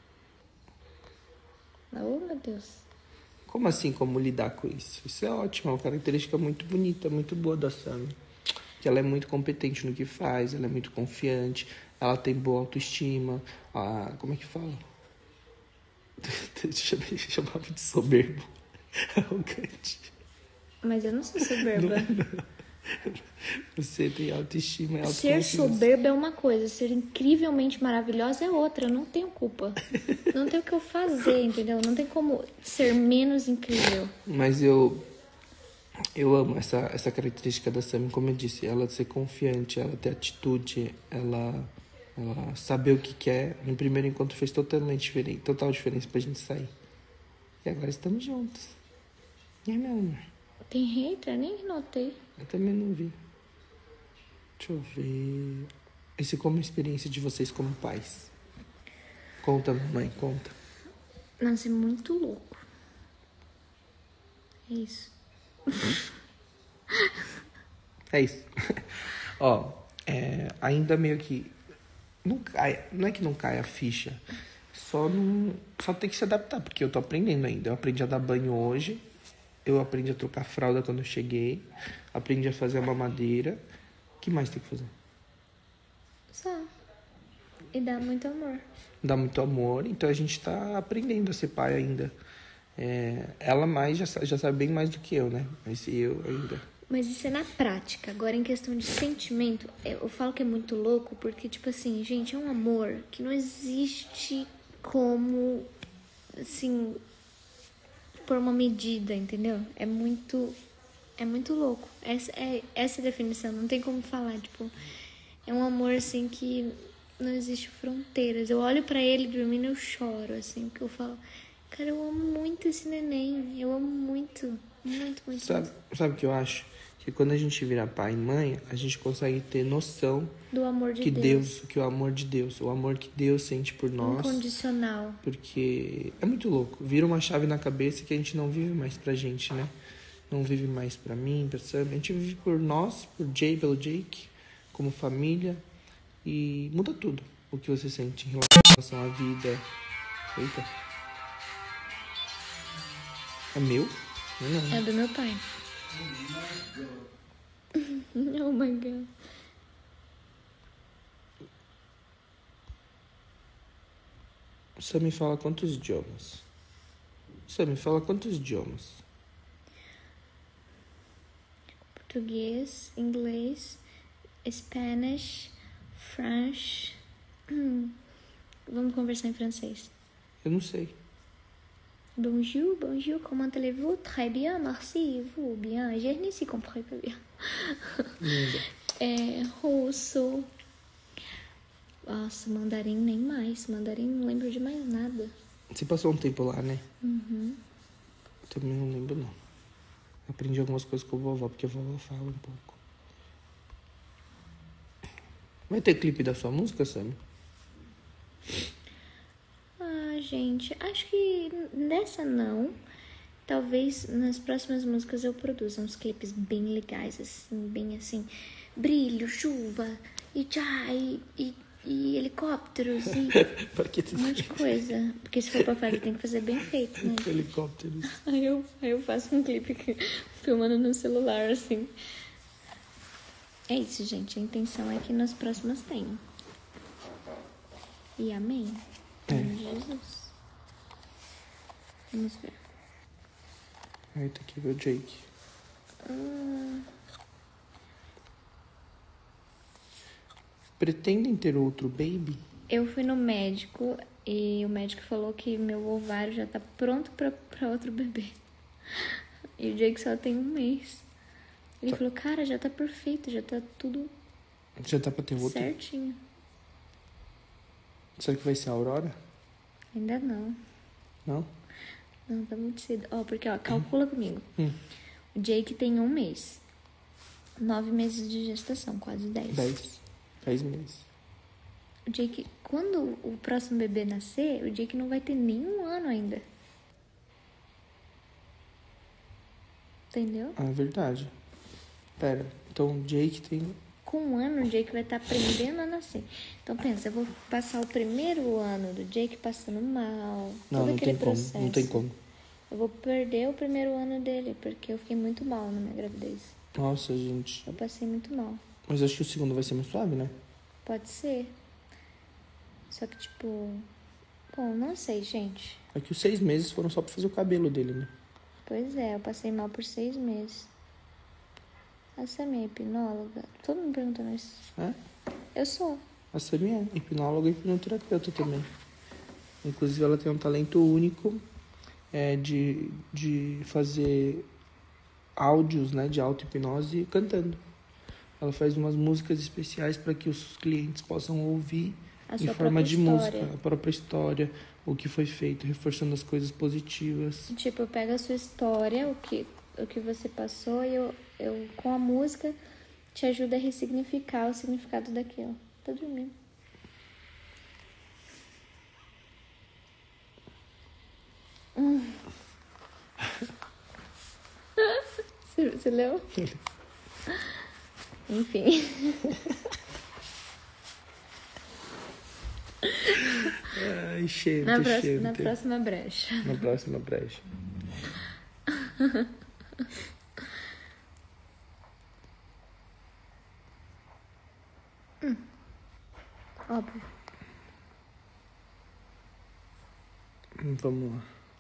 Oh, meu Deus. Como assim, como lidar com isso? Isso é ótimo, é uma característica muito bonita, muito boa da Sam. Que ela é muito competente no que faz, ela é muito confiante, ela tem boa autoestima. Como é que fala? Chamava de soberbo. Arrogante. Mas eu não sou soberba. Você tem autoestima e Ser soberba é uma coisa, ser incrivelmente maravilhosa é outra. Eu não tenho culpa. Não tem o que eu fazer, entendeu? Não tem como ser menos incrível. Mas eu amo essa característica da Sam, como eu disse, ela ser confiante, ela ter atitude, ela saber o que quer. No primeiro encontro fez total diferença pra gente sair. E agora estamos juntos. E aí, meu amor? Tem hater? Nem notei. Eu também não vi. Deixa eu ver. Esse como experiência de vocês como pais. Conta, mamãe, conta. Nossa, é muito louco. É isso. É isso. Ainda meio que não é que não cai a ficha, só tem que se adaptar, porque eu tô aprendendo ainda. Eu aprendi a dar banho hoje, eu aprendi a trocar fralda quando eu cheguei, aprendi a fazer a mamadeira. O que mais tem que fazer? Só. E dá muito amor. Dá muito amor, então a gente tá aprendendo a ser pai ainda. Ela mais já sabe bem mais do que eu, né? Mas eu ainda. Mas isso é na prática. Agora, em questão de sentimento, eu falo que é muito louco, porque, tipo assim, gente, é um amor que não existe como, assim, por uma medida, entendeu? É muito louco. Essa é a definição, não tem como falar, tipo, é um amor, assim, que não existe fronteiras. Eu olho pra ele dormindo e eu choro, assim, porque eu falo, cara, eu amo muito esse neném, eu amo muito, muito, muito. Sabe o que eu acho? Que quando a gente vira pai e mãe, a gente consegue ter noção do amor de Deus. Que o amor de Deus, o amor que Deus sente por nós. Incondicional. Porque é muito louco. Vira uma chave na cabeça que a gente não vive mais pra gente, né? Não vive mais pra mim, pra Sam. A gente vive por nós, pelo Jake, como família. E muda tudo o que você sente em relação à vida. Eita. É meu? Não. É do meu pai. Oh my God. Você me fala quantos idiomas? Português, inglês, Spanish, French, Vamos conversar em francês. Eu não sei. Bonjour, bonjour, comment allez-vous? Très bien, merci, et vous? Bien, je n'y s'y comprends pas bien. Russo. Nossa, mandarim nem mais. Mandarim não lembro de mais nada. Você passou um tempo lá, né? Uhum. Também não lembro, não. Aprendi algumas coisas com a vovó, porque a vovó fala um pouco. Vai ter clipe da sua música, Sammy? Gente, acho que nessa não. Talvez nas próximas músicas eu produza uns clipes bem legais, assim, bem assim, brilho, chuva, e e helicópteros, e um monte de coisa. Porque se for pra fazer, tem que fazer bem feito, né? Helicópteros. Aí eu faço um clipe filmando no celular, assim. É isso, gente. A intenção é que nas próximas tenham. E amém. Em nome de Jesus. Vamos ver. Aí tá aqui o Jake. Pretendem ter outro baby? Eu fui no médico e o médico falou que meu ovário já tá pronto pra outro bebê. E o Jake só tem 1 mês. Ele falou, cara, já tá perfeito, já tá tudo Já dá pra ter outro? certinho. Será que vai ser a Aurora? Ainda não. Não? Não, tá muito cedo. Porque, calcula comigo. Hum. O Jake tem 1 mês. 9 meses de gestação, quase 10. 10 meses. O Jake, quando o próximo bebê nascer, o Jake não vai ter nem 1 ano ainda. Entendeu? Ah, é verdade. Pera, então o Jake tem... Com 1 ano, o Jake vai estar aprendendo a nascer. Então, pensa, eu vou passar o primeiro ano do Jake passando mal. Não, todo não aquele tem como, processo. não tem como. Eu vou perder o primeiro ano dele, porque eu fiquei muito mal na minha gravidez. Nossa, gente. Eu passei muito mal. Mas acho que o segundo vai ser mais suave, né? Pode ser. Só que, tipo... Bom, não sei, gente. É que os 6 meses foram só pra fazer o cabelo dele, né? Pois é, eu passei mal por 6 meses. Essa é minha hipnóloga. Todo mundo perguntando isso. É? Eu sou. A Sammy é hipnóloga e hipnoterapeuta também. Inclusive, ela tem um talento único de fazer áudios, né, de auto-hipnose cantando. Ela faz umas músicas especiais para que os clientes possam ouvir A em sua forma própria de história. música, a própria história, o que foi feito, reforçando as coisas positivas. Tipo, eu pego a sua história, o que você passou, e eu com a música, te ajudo a ressignificar o significado daquilo. Tô dormindo. Você leu? Enfim. Ai, cheiro, Na cheiro. próxima brecha. Na próxima brecha. Óbvio. Vamos lá.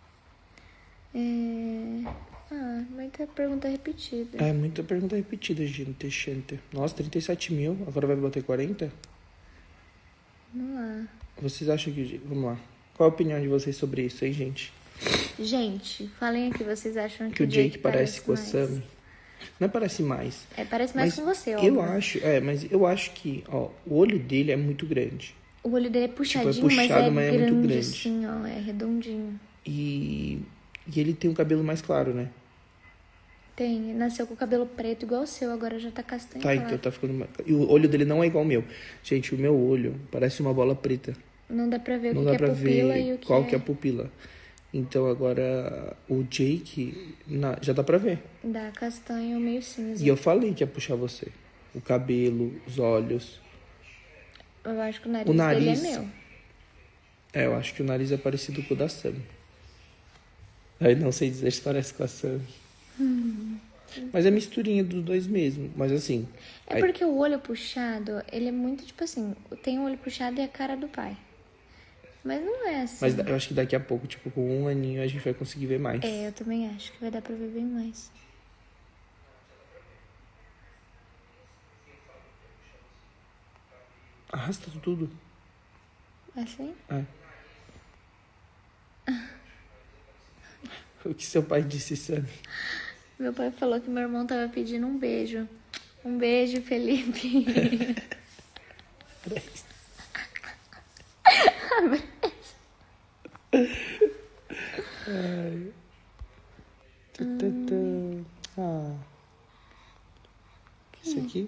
Muita pergunta repetida. É, muita pergunta repetida, gente. Nossa, 37 mil. Agora vai bater 40? Vamos lá. Vocês acham que... Vamos lá. Qual a opinião de vocês sobre isso, hein, gente? Gente, falem aqui, vocês acham Que o Jake parece com a mais? Sammy. Não parece mais. Parece mais Mas com você, eu óbvio. mas eu acho que, ó, o olho dele é muito grande. O olho dele é puxadinho, puxado, mas é muito grande, grande. assim, ó. É redondinho. E ele tem um cabelo mais claro, né? Tem, nasceu com o cabelo preto igual o seu, agora já tá castanho Tá, claro. então tá ficando mais... E o olho dele não é igual ao meu. Gente, o meu olho parece uma bola preta. Não dá pra ver o Não que dá é pra pupila ver e o que qual que é a pupila. Então agora o Jake já dá pra ver. dá castanho meio cinza. E eu falei que ia puxar você. O cabelo, os olhos. Eu acho que o O nariz nariz. dele é meu. É, eu acho que o nariz é parecido com o da Sammy. Aí não sei dizer se parece com a Sammy. Mas é misturinha dos dois mesmo. Mas assim... É porque o olho puxado, ele é muito, tipo assim, tem o olho puxado e a cara do pai. Mas não é assim. Mas eu acho que daqui a pouco, tipo, com 1 aninho, a gente vai conseguir ver mais. É, eu também acho que vai dar pra ver bem mais. Arrasta tudo. Assim? É. O que seu pai disse, Sammy? Meu pai falou que meu irmão tava pedindo um beijo. Um beijo, Felipe. Ai. Tatatã. Ah. Esse aqui?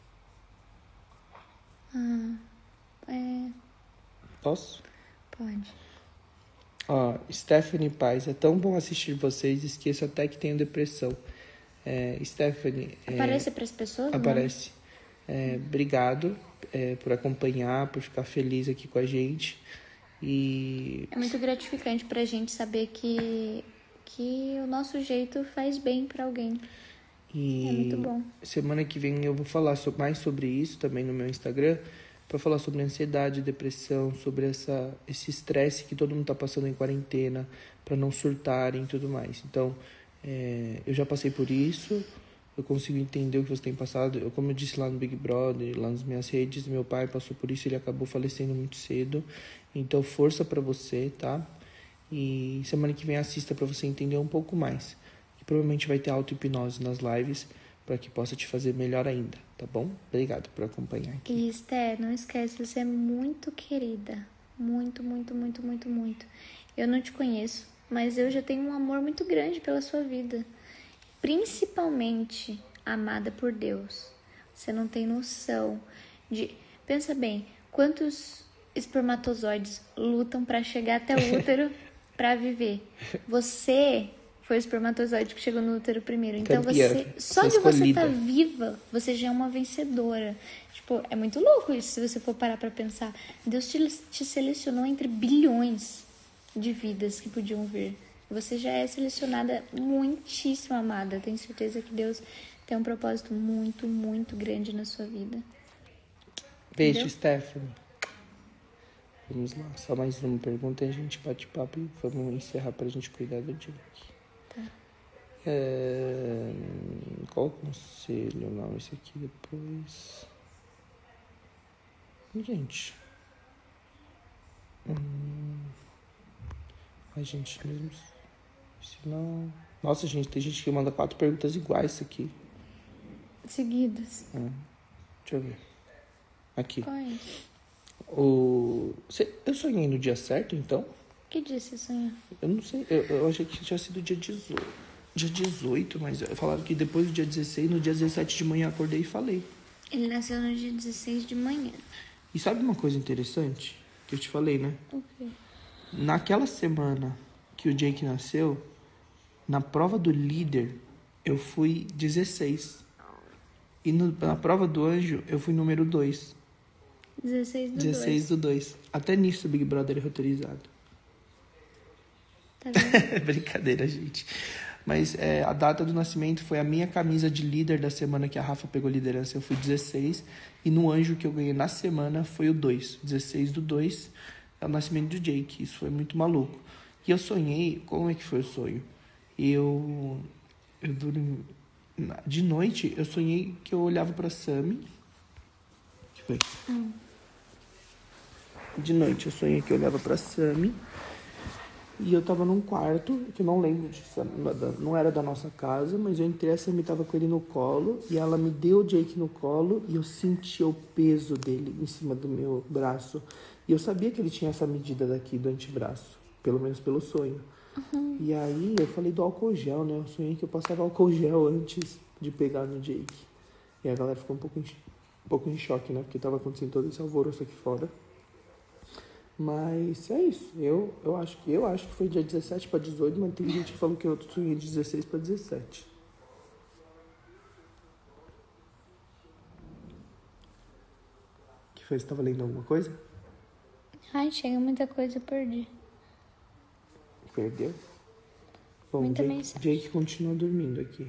Posso? Pode. Ó, Stephanie Paz, é tão bom assistir vocês, esqueço até que tenho depressão. Stephanie... Aparece pras pessoas? Aparece. Obrigado por acompanhar, por ficar feliz aqui com a gente. E É muito gratificante pra gente saber que o nosso jeito faz bem pra alguém. É muito bom. Semana que vem eu vou falar mais sobre isso também no meu Instagram, para falar sobre ansiedade, depressão, sobre esse estresse que todo mundo tá passando em quarentena, para não surtarem e tudo mais. Então, eu já passei por isso, eu consigo entender o que você tem passado. Como eu disse lá no Big Brother, lá nas minhas redes, meu pai passou por isso, ele acabou falecendo muito cedo. Então, força para você, tá? E semana que vem assista para você entender um pouco mais. E provavelmente vai ter auto-hipnose nas lives para que possa te fazer melhor ainda, tá bom? Obrigado por acompanhar aqui. E Esté, não esquece, você é muito querida. Muito, muito, muito, muito, muito. Eu não te conheço, mas eu já tenho um amor muito grande pela sua vida. Principalmente amada por Deus. Você não tem noção de... Pensa bem, quantos espermatozoides lutam para chegar até o útero para viver? Você foi o espermatozoide que chegou no útero primeiro. Então Campeã, só de você estar viva, você já é uma vencedora. Tipo, é muito louco isso, se você for parar pra pensar. Deus te selecionou entre bilhões de vidas que podiam vir. Você já é selecionada muitíssimo amada. Tenho certeza que Deus tem um propósito muito, muito grande na sua vida. Beijo, Entendeu? Stephanie. Vamos lá, só mais uma pergunta e a gente bate papo e vamos encerrar pra gente cuidar do Jake. Tá. Qual conselho? Não, esse aqui depois. Gente. Ai, gente, mesmo. Se não. Nossa, gente, tem gente que manda 4 perguntas iguais isso aqui. Seguidas. Deixa eu ver. Aqui. Quais? Eu sonhei no dia certo, então? Que dia você sonhou? Eu não sei. Eu achei que tinha sido dia 18. Dia 18, mas falaram que depois do dia 16, no dia 17 de manhã acordei e falei. Ele nasceu no dia 16 de manhã. E sabe uma coisa interessante? Que eu te falei, né? O quê? Naquela semana que o Jake nasceu, na prova do líder, eu fui 16. E na prova do anjo, eu fui número 2. 16 do 16 do 2. Até nisso o Big Brother é roteirizado. Tá vendo? Brincadeira, gente. Mas a data do nascimento foi a minha camisa de líder da semana que a Rafa pegou liderança. Eu fui 16. E no anjo que eu ganhei na semana foi o 2. 16 do 2 é o nascimento do Jake. Isso foi muito maluco. E eu sonhei... Como é que foi o sonho? Eu dormi... De noite, eu sonhei que eu olhava pra Sammy. O que foi? De noite, eu sonhei que eu olhava pra Sammy. E eu tava num quarto, que eu não lembro disso, não era da nossa casa, mas eu entrei, a Sammy tava com ele no colo, e ela me deu o Jake no colo, e eu sentia o peso dele em cima do meu braço. E eu sabia que ele tinha essa medida daqui do antebraço, pelo menos pelo sonho. E aí eu falei do álcool gel, né? Eu sonhei que eu passava álcool gel antes de pegar no Jake. E a galera ficou um pouco em choque, né? Porque tava acontecendo todo esse alvoroço aqui fora. Mas é isso. Eu acho que foi dia 17 para 18, mas tem gente que falou que eu sonhei de 16 para 17. Que foi? Você tava lendo alguma coisa? Ai, chega muita coisa, eu perdi. Perdeu? Bom, Muita mensagem. Jake continua dormindo aqui.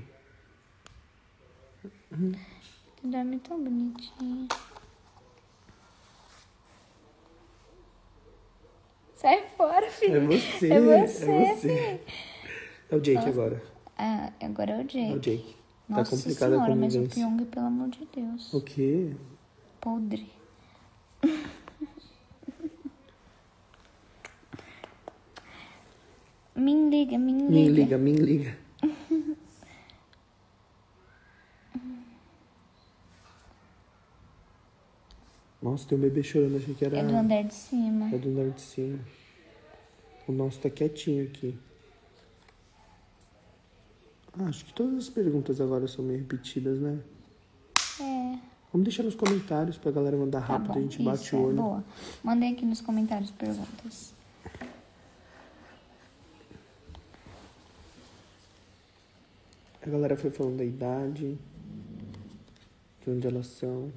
Tu dorme tão bonitinho. Sai fora, filho. É você. É você, É você. filho. É o Jake agora. Ah, agora é o Jake. É o Jake. Nossa Tá complicada a senhora, mas o convivência. Pyong, pelo amor de Deus. O quê? Podre. Me liga, me liga. Me liga, me liga. Nossa, tem um bebê chorando, achei que era... É do andar de cima. É do andar de cima. O nosso tá quietinho aqui. Acho que todas as perguntas agora são meio repetidas, né? É. Vamos deixar nos comentários pra galera mandar Tá rápido, bom, a gente bate isso, o olho. boa. Mandem aqui nos comentários perguntas. A galera foi falando da idade, de onde elas são.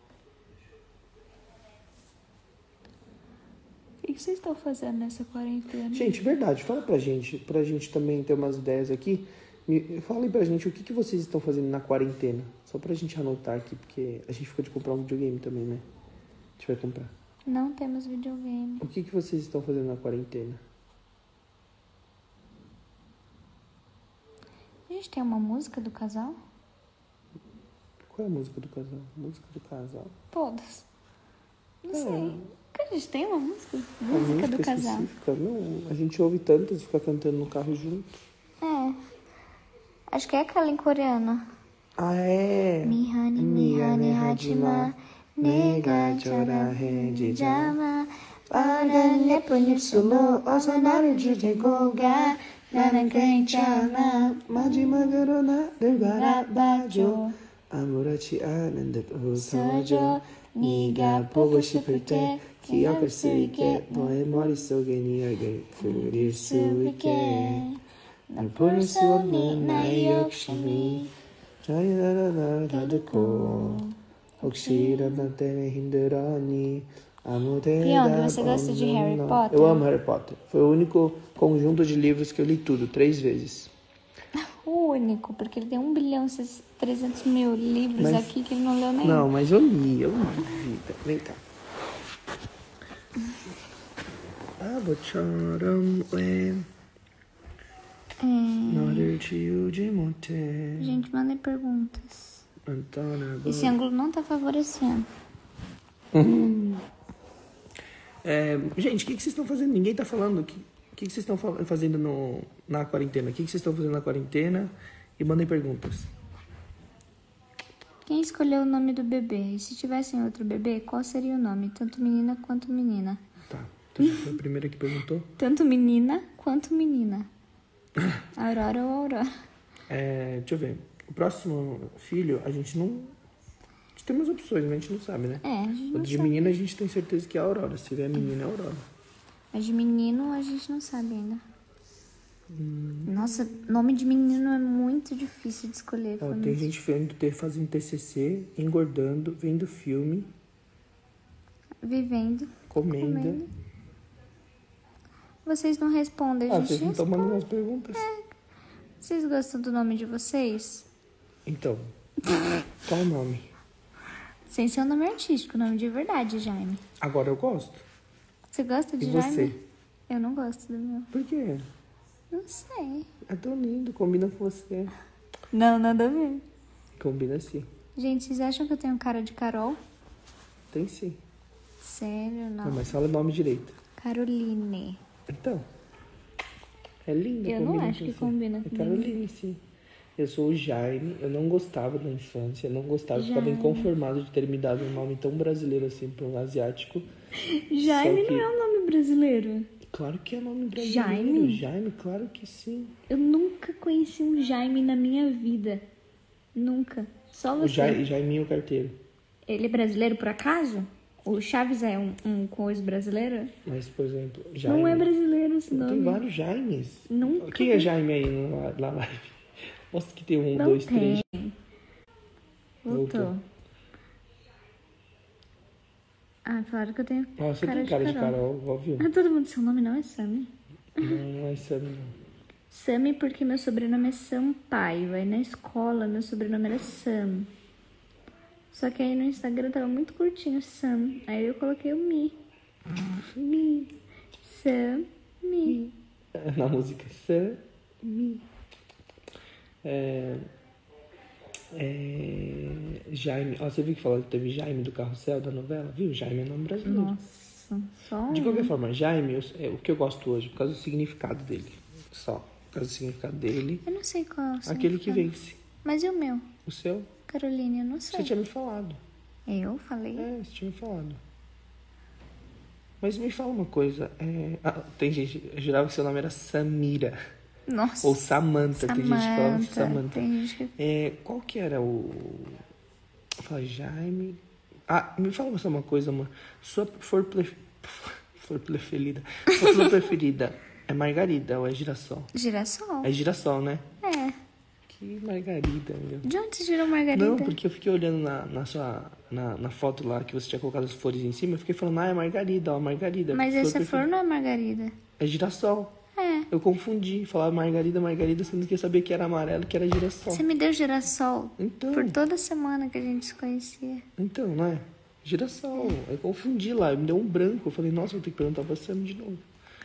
O que vocês estão fazendo nessa quarentena? Gente, verdade, fala pra gente também ter umas ideias aqui. Fala aí pra gente o que vocês estão fazendo na quarentena. Só pra gente anotar aqui, porque a gente ficou de comprar um videogame também, né? A gente vai comprar. Não temos videogame. O que vocês estão fazendo na quarentena? A gente tem uma música do casal? Qual é a música do casal? Música do casal? Todas. Não É. sei. Que a gente tem uma música? A Música do casal. específica? Não, a gente ouve tantas e fica cantando no carro junto. É. Acho que é aquela em coreano. Ah, é? Mihani Hajima Nega Chora Jama Parane Punipsulo Osanaru Jujegoga Nanan Chama Majima Garona Degara Bajo Amurachi Ananda Sojo Niga Pogo Shiperte Kyoka Suike Moe Mori Soge Niage Furir Suike Napur Suome Nayokshimi Jayarara Taduko Okshira Natere Hinderani Pyong, você gosta de Harry Potter? Eu amo Harry Potter. Foi o único conjunto de livros que eu li tudo, 3 vezes. O único, porque ele tem 1 bilhão e 300 mil livros Mas- aqui que ele não leu nenhum. Não, mas eu li, Vida. Vem cá. Abocharam Nader Chiu de Monte Gente, mandem perguntas. Antona Esse ângulo não tá favorecendo. Gente, o que vocês estão fazendo? Ninguém tá falando. O que vocês estão fazendo na quarentena? O que vocês estão fazendo na quarentena? E mandem perguntas. Quem escolheu o nome do bebê? E se tivessem outro bebê, qual seria o nome? Tanto menina quanto menina. Tá. Então, foi a primeira que perguntou. Tanto menina quanto menina. Aurora ou Aurora. Deixa eu ver. O próximo filho, a gente não... A gente tem umas opções, mas a gente não sabe, né? A gente O não de sabe. menina, a gente tem certeza que é a Aurora. Se vier menina, é a Aurora. Mas de menino, a gente não sabe ainda. Nossa, nome de menino é muito difícil de escolher. Ó, Foi tem muito- gente fazendo TCC, engordando, vendo filme, Vivendo, comendo. comendo. Vocês não respondem, a gente Vocês não estão responde. mandando as perguntas? Vocês gostam do nome de vocês? Então, qual o nome? Sem ser o nome artístico, o nome de verdade, Jaime. Agora eu gosto. Você gosta de E Jaime? você? Eu não gosto do meu. Por quê? Não sei. É tão lindo, combina com você. Não, nada a ver. Combina sim. Gente, vocês acham que eu tenho cara de Carol? Tem sim. Sério, não. Não, mas fala o nome direito. Caroline. Então, é lindo. Eu não combina acho com que você. combina É comigo. Caroline, sim. Eu sou o Jaime, eu não gostava da infância, não gostava, ficava Jaime. inconformado de ter me dado um nome tão brasileiro assim para um asiático. Jaime Só que- não é um nome brasileiro. Claro que é nome brasileiro. Jaime? Jaime, claro que sim. Eu nunca conheci um Jaime na minha vida. Nunca. Só O você. Jaiminho Carteiro. Ele é brasileiro por acaso? O Chaves é um coisa brasileiro? Mas, por exemplo, Jaime. Não é brasileiro esse nome. Tem vários Jaimes. Nunca Quem é Jaime aí na live? Mostra que tem 1, Não 2, 3. tem. Voltou. Voltou. Ah, falaram que eu tenho Ah, você tem cara de Carol, óbvio. Ah, todo mundo, seu nome não é Sammy? Não é Sammy, não. Sammy porque meu sobrenome é Sampaio. Aí na escola meu sobrenome era Sam. Só que aí no Instagram tava muito curtinho Sam. Aí eu coloquei o Mi. Mi. Sam. Mi. Na música Sammy. Jaime. Ó, você viu que falou que teve Jaime do Carrossel da novela? Viu? Jaime é nome brasileiro. Nossa, só De um. qualquer forma, Jaime, o que eu gosto hoje, por causa do significado dele. Só. Por causa do significado dele. Eu não sei qual é o Aquele que significado. vence. Mas e o meu? O seu? Caroline, eu não Você sei. tinha me falado. Eu falei? Você tinha me falado. Mas me fala uma coisa. Tem gente... Eu jurava que seu nome era Samira. Nossa. Ou Samantha. Tem gente que falava Samantha. Tem gente que... Qual que era o... Fala, Jaime... me fala só uma coisa, amor. Sua flor preferida. Sua flor preferida é margarida ou é girassol? Girassol. É girassol, né? É. Que margarida, meu. De onde você tirou margarida? Não, porque eu fiquei olhando na foto lá que você tinha colocado as flores em cima. Eu fiquei falando, é margarida, ó, margarida. Mas essa flor não é margarida. É girassol. É. Eu confundi, falava margarida, sendo que eu sabia que era amarelo, que era girassol. Você me deu girassol Então. por toda semana que a gente se conhecia. Então, não é? Girassol. Eu confundi lá, me deu um branco. Eu falei, nossa, vou ter que perguntar pra você de novo.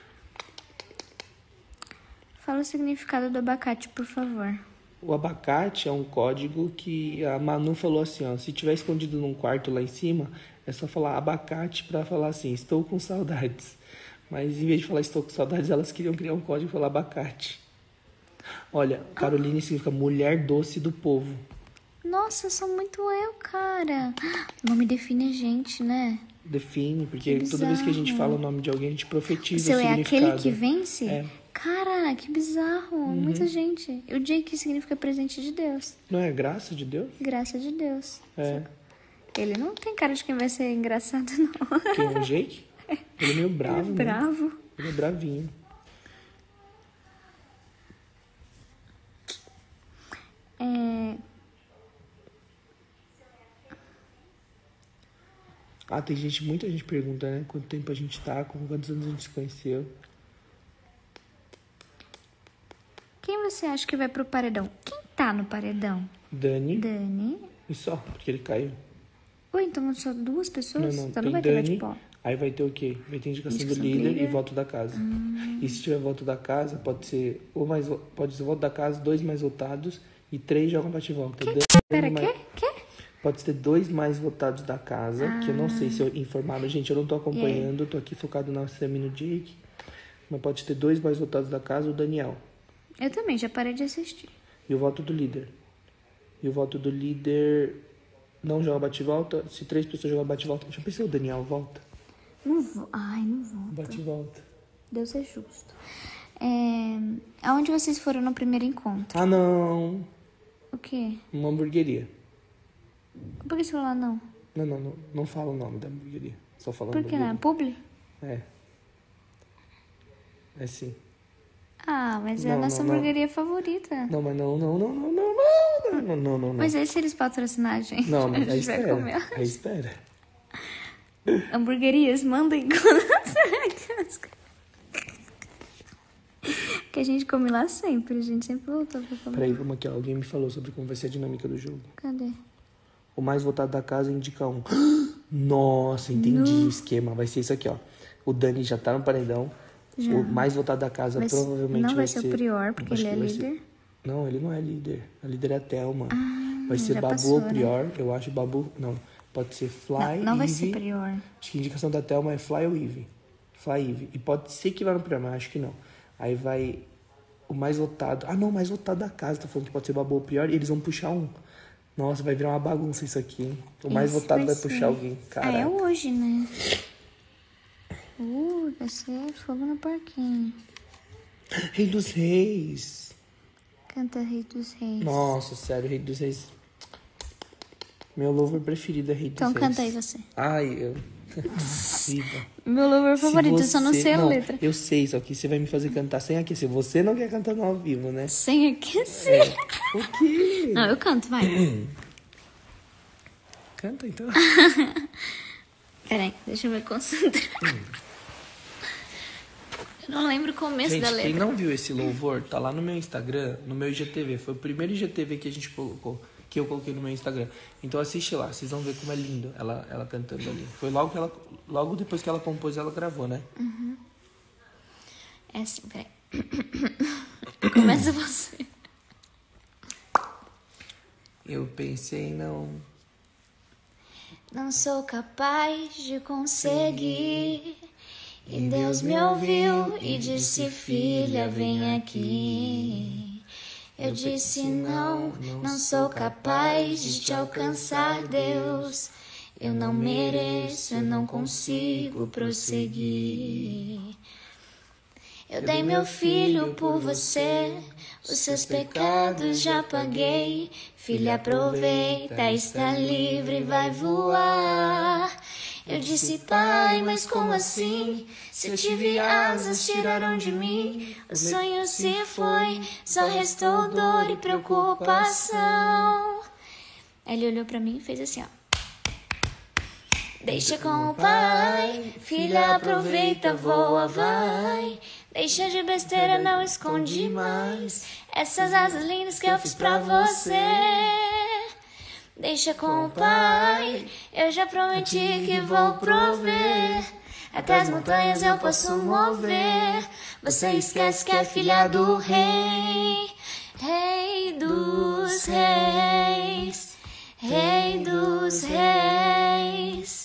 Fala o significado do abacate, por favor. O abacate é um código que a Manu falou assim, ó, se tiver escondido num quarto lá em cima, é só falar abacate pra falar assim, estou com saudades. Mas em vez de falar estou com saudades, elas queriam criar um código e falar abacate. Olha, Caroline significa mulher doce do povo. Nossa, eu sou muito eu, cara. O nome define a gente, né? Define, porque Que toda vez que a gente bizarro. fala o nome de alguém, a gente profetiza O seu o é significado. aquele que vence? É. Cara, que bizarro. Muita gente. O Jake significa presente de Deus. Não é graça de Deus? Graça de Deus. É. Ele não tem cara de quem vai ser engraçado, não. Quem é o Jake? Ele é meio bravo, Ele é né? bravo. Ele é bravinho. Tem muita gente pergunta, né? Quanto tempo a gente tá, com quantos anos a gente se conheceu. Quem você acha que vai pro paredão? Quem tá no paredão? Dani. Dani. E só, porque ele caiu. Oi, então só duas pessoas? Não, Então tem não vai ter Dani. bate-pó. Aí vai ter o quê? Vai ter indicação do Indicação do líder líder. e voto da casa. E se tiver voto da casa, pode ser pode ser voto da casa, 2 mais votados e 3 jogam bate-volta. Pera, mais- quê? Pode ter 2 mais votados da casa, que eu não sei se eu informaram. Gente, eu não tô acompanhando, eu tô aqui focado na Sam e no Jake. Mas pode ter 2 mais votados da casa, o Daniel. Eu também, já parei de assistir. E o voto do líder. E o voto do líder não joga bate-volta. Se 3 pessoas jogam bate-volta, já pensou o Daniel volta? Não vou. Ai, não vou. Bate-volta. Deus é justo. Aonde vocês foram no primeiro encontro? Ah, não. O quê? Uma hamburgueria. Por que você falou não? Não fala o nome da hamburgueria. Só fala Por que não? hamburgueria. Publi? É sim. Ah, mas é a Não, nossa não. hamburgueria favorita. Não, mas não. Mas aí se eles patrocinar a gente, Não, a mas aí gente vai espera. comer. Aí espera. Hamburguerias, mandem que a gente come lá sempre. A gente sempre voltou pra comer. Peraí, vamos aqui, ó. Alguém me falou sobre como vai ser a dinâmica do jogo. Cadê? O mais votado da casa indica um. Nossa, entendi o esquema. Vai ser isso aqui, ó. O Dani já tá no paredão. Já. O mais votado da casa Mas provavelmente não vai vai ser o Prior, porque acho ele é que vai ser- líder. Não, ele não é líder. A líder é a Thelma. Vai ser já Babu passou, ou né? Prior. Eu acho Babu... Não, pode ser Fly, Não vai Eve. ser Prior. Acho que a indicação da Thelma é Fly ou Eve. Fly Eve. E pode ser que vá no Prior, mas acho que não. Aí vai o mais votado... não, o mais votado da casa. Tá falando que pode ser Babu ou Prior. E eles vão puxar um. Nossa, vai virar uma bagunça isso aqui, hein? O mais Esse votado vai ser. puxar alguém. Caraca. É hoje, né? Vai ser fogo no parquinho. Rei dos Reis. Canta Rei dos Reis. Nossa, sério, Rei dos Reis. Meu louvor preferido é Rei dos Então Reis. canta aí você. Ai, eu... Viva. Meu louvor favorito, eu só não sei a Não, letra. eu sei, só que você vai me fazer cantar sem aquecer. Você não quer cantar no ao vivo, né? Sem aquecer. O quê? Não, eu canto, vai. Canta, então. Peraí, deixa eu me concentrar. Eu não lembro o começo Gente, da quem letra. não viu esse louvor, tá lá no meu Instagram, no meu IGTV. Foi o primeiro IGTV que a gente colocou, que eu coloquei no meu Instagram. Então assiste lá, vocês vão ver como é lindo ela cantando ali. Foi logo depois que ela compôs, ela gravou, né? É assim, peraí. Começa você. Eu pensei, Não sou capaz de conseguir E Deus me ouviu e disse, filha, vem aqui. Eu disse, não, não sou capaz de te alcançar, Deus. Eu não mereço, eu não consigo prosseguir. Eu dei meu filho por você, os seus pecados já paguei. Filha, aproveita, está livre, vai voar. Eu disse, pai, mas como assim? Se eu tive asas, tiraram de mim. O sonho se foi, só restou dor e preocupação. Ele olhou pra mim e fez assim, ó. Deixa com o pai, filha, aproveita, voa, vai. Deixa de besteira, não esconde mais essas asas lindas que eu fiz pra você. Deixa com o pai, eu já prometi que vou prover. Até as montanhas eu posso mover. Você esquece que é filha do rei, rei dos reis, rei dos reis.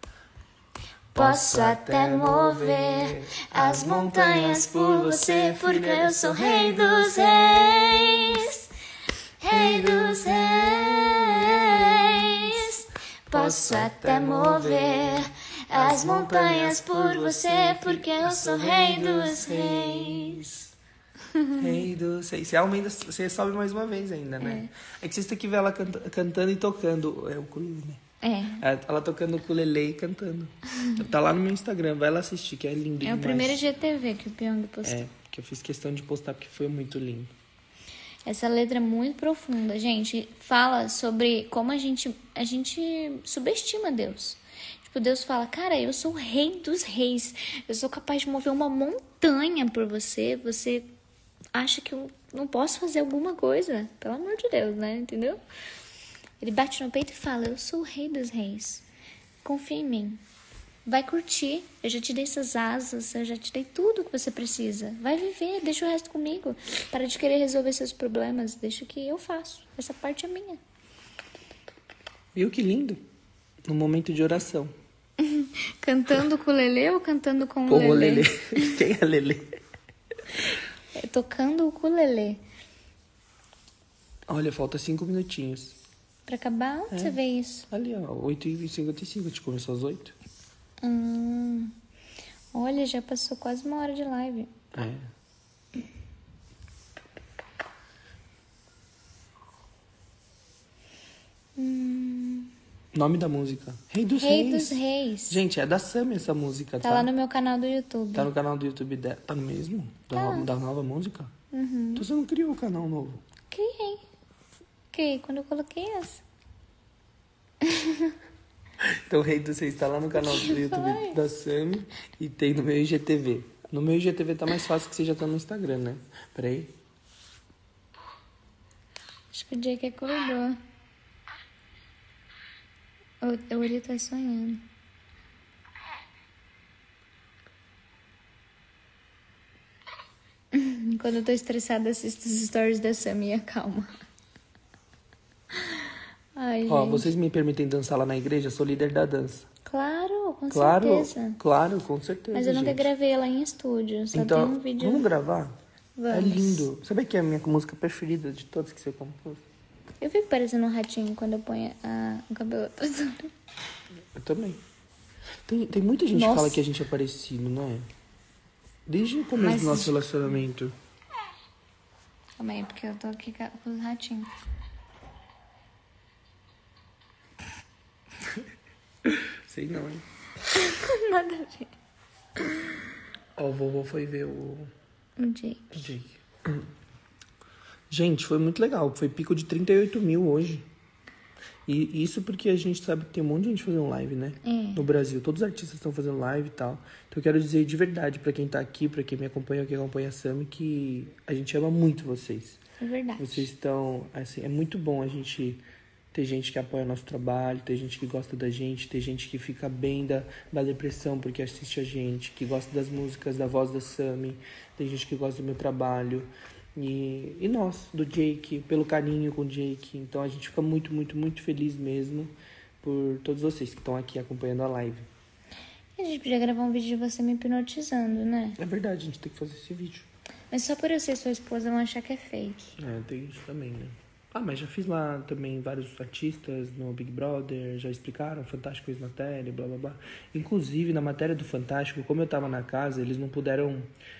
Posso até mover as montanhas por você, porque eu sou rei dos reis, rei dos reis. Posso até mover as montanhas por você, porque eu sou rei dos reis. Rei dos reis. Você aumenta, você sobe mais uma vez ainda, né? É que vocês têm que ver ela cantando e tocando. É o ukulele, né? Ela tocando o ukulele e cantando. Tá lá no meu Instagram, vai lá assistir, que é lindo demais. É o primeiro GTV que o Pyong postou. Que eu fiz questão de postar porque foi muito lindo. Essa letra é muito profunda, gente. Fala sobre como a gente subestima Deus. Tipo, Deus fala, cara, eu sou o rei dos reis. Eu sou capaz de mover uma montanha por você. Você acha que eu não posso fazer alguma coisa? Pelo amor de Deus, né? Entendeu? Ele bate no peito e fala, eu sou o rei dos reis. Confia em mim. Vai curtir. Eu já te dei essas asas. Eu já te dei tudo que você precisa. Vai viver. Deixa o resto comigo. Para de querer resolver seus problemas. Deixa que eu faço. Essa parte é minha. Viu que lindo? No momento de oração. Cantando com o Lelê ou cantando com Como o Lelê? Quem é Lelê? Tocando o ukulele. Olha, falta 5 minutinhos. Pra acabar, onde você vê isso? Ali, ó, 8h55. A gente começou às 8. Olha, já passou quase uma hora de live. Nome da música. Rei dos Rei Reis. dos Reis. Gente, é da Sam essa música, tá? Tá lá no meu canal do YouTube. Tá no canal do YouTube dela. Tá no mesmo? Da nova música? Então você não criou o canal novo? Criei quando eu coloquei essa. Então o Rei dos Reis tá lá no canal do YouTube da Sam e tem no meu IGTV. No meu IGTV tá mais fácil que você já tá no Instagram, né? Peraí. Acho que o Jake acordou. Ou ele tá sonhando. Quando eu tô estressada, assisto os stories da Sam e acalma. Ai, Ó, gente. vocês me permitem dançar lá na igreja? Eu sou líder da dança. Claro, com Claro, certeza. claro, com certeza. Mas eu nunca gente. gravei ela em estúdio. Só Então, tem um vídeo. vamos gravar? Vamos. É lindo. Sabe que é a minha música preferida de todas que você compôs? Eu fico parecendo um ratinho quando eu ponho o cabelo atrás. Eu também. Tem muita gente que Nossa. fala que a gente é parecido, não é? Desde o começo Mas- do nosso relacionamento. Calma aí, porque eu tô aqui com os ratinhos. Sei não, hein? Nada a ver. Ó, o vovô foi ver o O Jake. Jake. Gente, foi muito legal. Foi pico de 38 mil hoje. E isso porque a gente sabe que tem um monte de gente fazendo live, né? No Brasil. Todos os artistas estão fazendo live e tal. Então eu quero dizer de verdade pra quem tá aqui, pra quem me acompanha, quem acompanha a Sam, que a gente ama muito vocês. É verdade. Vocês estão, assim, é muito bom a gente ter gente que apoia nosso trabalho, ter gente que gosta da gente, ter gente que fica bem da depressão porque assiste a gente, que gosta das músicas, da voz da Sammy, tem gente que gosta do meu trabalho. E nós, do Jake, pelo carinho com o Jake. Então a gente fica muito, muito, muito feliz mesmo por todos vocês que estão aqui acompanhando a live. A gente podia gravar um vídeo de você me hipnotizando, né? É verdade, a gente tem que fazer esse vídeo. Mas só por eu ser sua esposa vão achar que é fake. É, tem isso também, né? Ah, mas já fiz lá também vários artistas no Big Brother, já explicaram, Fantástico fez matéria, blá blá blá. Inclusive, na matéria do Fantástico, como eu tava na casa, eles não puderam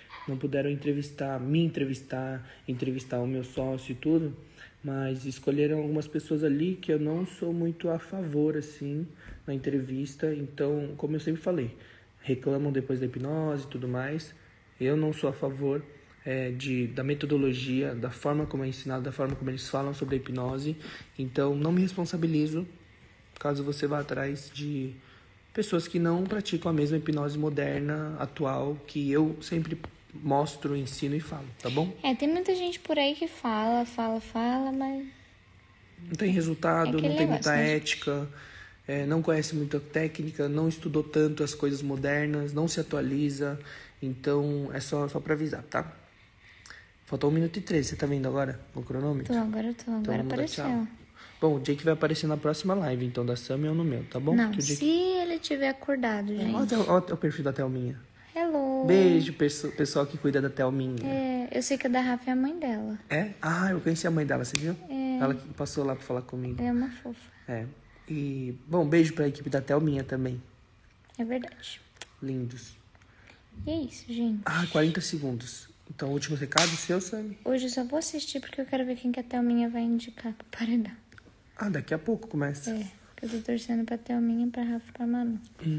entrevistar o meu sócio e tudo, mas escolheram algumas pessoas ali que eu não sou muito a favor, assim, na entrevista. Então, como eu sempre falei, reclamam depois da hipnose e tudo mais. Eu não sou a favor da metodologia, da forma como é ensinado, da forma como eles falam sobre a hipnose. Então, não me responsabilizo caso você vá atrás de pessoas que não praticam a mesma hipnose moderna, atual, que eu sempre mostro, ensino e falo, tá bom? Tem muita gente por aí que fala, mas... Não tem resultado, aquele não tem negócio, muita né, ética, não conhece muita técnica, não estudou tanto as coisas modernas, não se atualiza. Então, é só pra avisar, tá? Faltou 1 minuto e 13, você tá vendo agora o cronômetro? Agora Então, vamos dar apareceu. tchau. Bom, o Jake vai aparecer na próxima live, então, da Sam ou no meu, tá bom? Não, Porque o Jake... se ele tiver acordado, gente. Olha o perfil da Thelminha. Hello. Beijo, pessoal que cuida da Thelminha. Eu sei que a da Rafa é a mãe dela. É? Ah, eu conheci a mãe dela, você viu? Ela que passou lá pra falar comigo. Ela é uma fofa. E, bom, beijo pra equipe da Thelminha também. É verdade. Lindos. E é isso, gente. 40 segundos. Então, último recado seu, Sam? Hoje eu só vou assistir porque eu quero ver quem que a Thelminha vai indicar pro paredão. Daqui a pouco começa. Porque eu tô torcendo pra Thelminha, pra Rafa e pra Manu.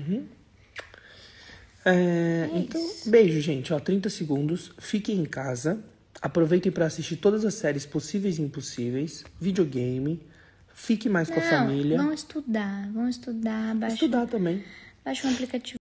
Então, beijo, gente. 30 segundos. Fiquem em casa. Aproveitem pra assistir todas as séries possíveis e impossíveis. Videogame. Fique mais com a família. Vão estudar. Estudar também. Baixa um aplicativo.